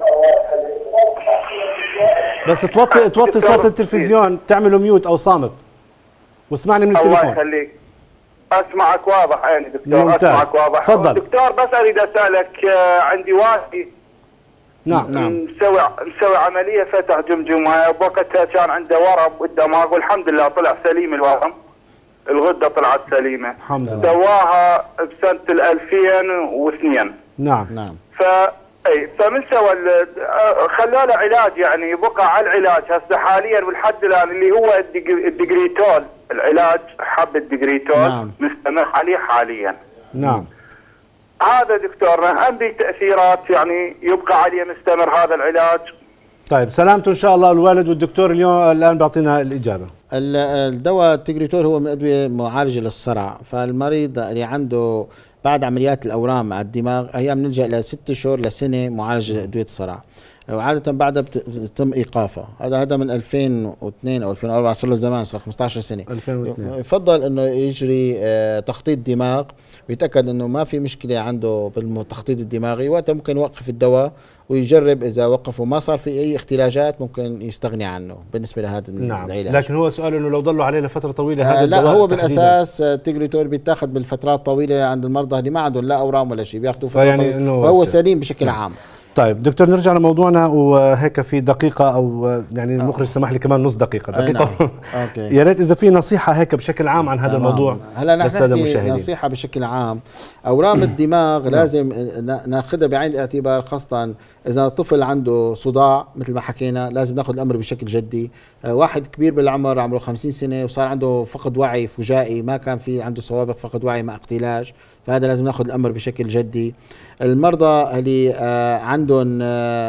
بس توطي صوت التلفزيون، تعمله ميوت او صامت واسمعني من التليفون. الله يخليك، اسمعك واضح عيني دكتور. ممتاز. اسمعك واضح. تفضل دكتور بس اريد اسالك، عندي والدي نعم مسوي عمليه فتح جمجمه، بوقتها كان عنده ورم بالدماغ والحمد لله طلع سليم الورم. الغده طلعت سليمه. الحمد لله. دواها بسنه 2002. نعم. ف فمن سوى خلى له علاج، يعني بقى على العلاج هسه حاليا والحد الان اللي هو الدجريتول، العلاج حب الدجريتول مستمر عليه حاليا. نعم. هذا دكتورنا هم بتاثيرات يعني يبقى عليه مستمر هذا العلاج. طيب سلامته ان شاء الله الوالد، والدكتور الان بيعطينا الاجابه. الدواء التجريتول هو من ادويه معالجه للصرع، فالمريض اللي عنده بعد عمليات الاورام مع الدماغ هي بنلجا الى 6 شهور لسنه معالجه ادويه الصرع، وعاده بعدها بتتم ايقافها. هذا من 2002 او 2004، صار له زمان، صار 15 سنه. 2002 يفضل انه يجري تخطيط دماغ ويتاكد انه ما في مشكله عنده بالتخطيط الدماغي، وقتها ممكن يوقف الدواء ويجرب، اذا وقف وما صار في اي اختلاجات ممكن يستغني عنه بالنسبه لهذا العلاج. لكن هو سؤال انه لو ضلوا عليه لفتره طويله هذا لا، هو بالاساس تجريتول بيتاخذ بالفترات طويله عند المرضى اللي ما عندهم لا اورام ولا شيء، بياخذوه فتره طويله، فهو سليم بشكل عام. طيب دكتور، نرجع لموضوعنا وهيك في دقيقة، أو يعني المخرج سمح لي كمان نص دقيقة. يا ريت إذا في نصيحة هيك بشكل عام عن هذا الموضوع. هلا نحكي نصيحة بشكل عام. أورام الدماغ لازم ناخذها بعين الاعتبار، خاصة إذا طفل عنده صداع مثل ما حكينا لازم ناخذ الأمر بشكل جدي. واحد كبير بالعمر عمره 50 سنة وصار عنده فقد وعي فجائي، ما كان في عنده سوابق فقد وعي مع اختلاج، فهذا لازم ناخذ الأمر بشكل جدي. المرضى اللي عندهم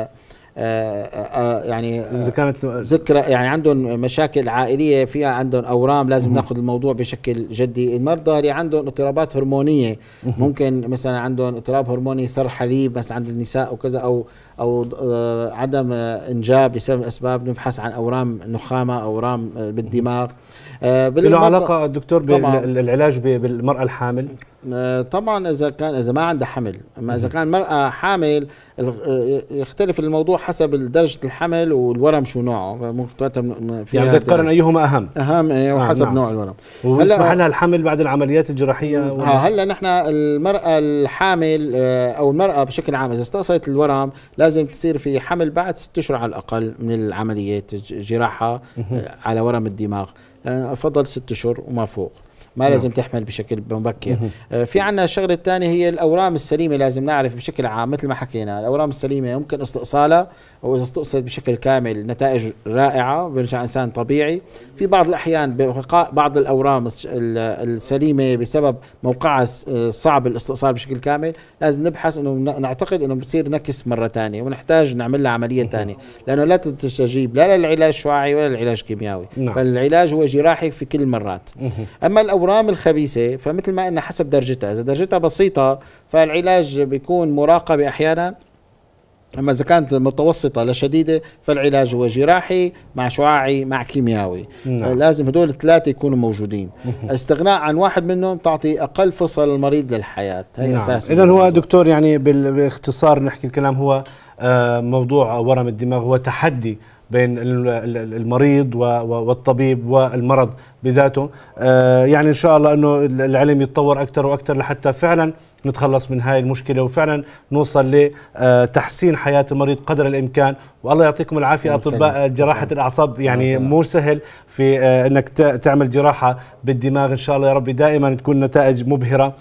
يعني إذا كانت ذكرى، يعني عندهم مشاكل عائلية فيها عندهم أورام، لازم ناخذ الموضوع بشكل جدي. المرضى اللي عندهم اضطرابات هرمونية، ممكن مثلا عندهم اضطراب هرموني صر حليب مثلا عند النساء وكذا، أو عدم إنجاب لسبب الأسباب، نبحث عن أورام نخامة، أورام بالدماغ. له علاقة دكتور بالعلاج بالمرأة الحامل؟ طبعا إذا ما عندها حمل، أما إذا كان مرأة حامل يختلف الموضوع حسب درجة الحمل والورم شو نوعه، ممكن يعني تقارن أيهما أهم وحسب نوع الورم. ويسمح لها الحمل بعد العمليات الجراحية؟ هلا نحن المرأة الحامل أو المرأة بشكل عام إذا استأصلت الورم لازم تصير في حمل بعد 6 أشهر على الأقل من العمليات الجراحة على ورم الدماغ. أفضل 6 أشهر وما فوق، ما لازم تحمل بشكل مبكر. في عنا الشغله الثانيه هي الاورام السليمه، لازم نعرف بشكل عام مثل ما حكينا الاورام السليمه يمكن استئصالها، واذا استؤصلت بشكل كامل نتائج رائعه بيرجع انسان طبيعي. في بعض الاحيان بقاء بعض الاورام السليمه بسبب موقعها صعب الاستئصال بشكل كامل، لازم نبحث انه نعتقد انه بتصير نكس مره ثانيه ونحتاج نعمل لها عمليه ثانيه، لانه لا تستجيب لا للعلاج الشعاعي ولا العلاج الكيميائي. فالعلاج هو جراحي في كل المرات. اما الاورام الخبيثه فمثل ما قلنا حسب درجتها، اذا درجتها بسيطه فالعلاج بيكون مراقبه احيانا، اما اذا كانت متوسطه لشديده فالعلاج هو جراحي مع شعاعي مع كيميائي. لازم هدول الثلاثه يكونوا موجودين. الاستغناء عن واحد منهم تعطي اقل فرصه للمريض للحياه، هي اساسا. اذا هو دكتور يعني باختصار نحكي الكلام، هو موضوع ورم الدماغ هو تحدي بين المريض والطبيب والمرض بذاته. يعني إن شاء الله أنه العلم يتطور أكثر وأكثر لحتى فعلا نتخلص من هاي المشكلة وفعلا نوصل لتحسين حياة المريض قدر الإمكان. والله يعطيكم العافية أطباء جراحة الأعصاب، يعني مو سهل في أنك تعمل جراحة بالدماغ. إن شاء الله يا رب دائما تكون نتائج مبهرة،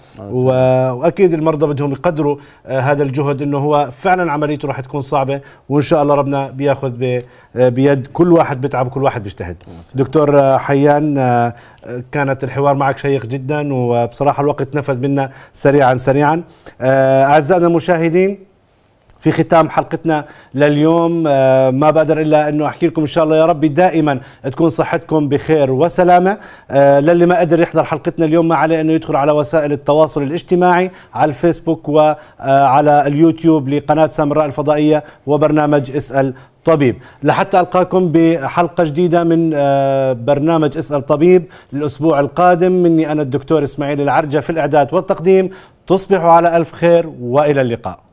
وأكيد المرضى بدهم يقدروا هذا الجهد، أنه هو فعلا عمليته راح تكون صعبة، وإن شاء الله ربنا بياخذ بيد كل واحد بيتعب، كل واحد بيجتهد. دكتور حيان، كانت الحوار معك شيق جدا، وبصراحة الوقت نفذ منا سريعا. أعزائنا المشاهدين، في ختام حلقتنا لليوم ما بقدر إلا أنه أحكي لكم إن شاء الله يا رب دائما تكون صحتكم بخير وسلامة. للي ما قدر يحضر حلقتنا اليوم ما عليه أنه يدخل على وسائل التواصل الاجتماعي، على الفيسبوك وعلى اليوتيوب لقناة سامراء الفضائية وبرنامج اسأل طبيب. لحتى ألقاكم بحلقة جديدة من برنامج اسأل طبيب الأسبوع القادم، مني أنا الدكتور إسماعيل العرجة في الإعداد والتقديم. تصبحوا على ألف خير وإلى اللقاء.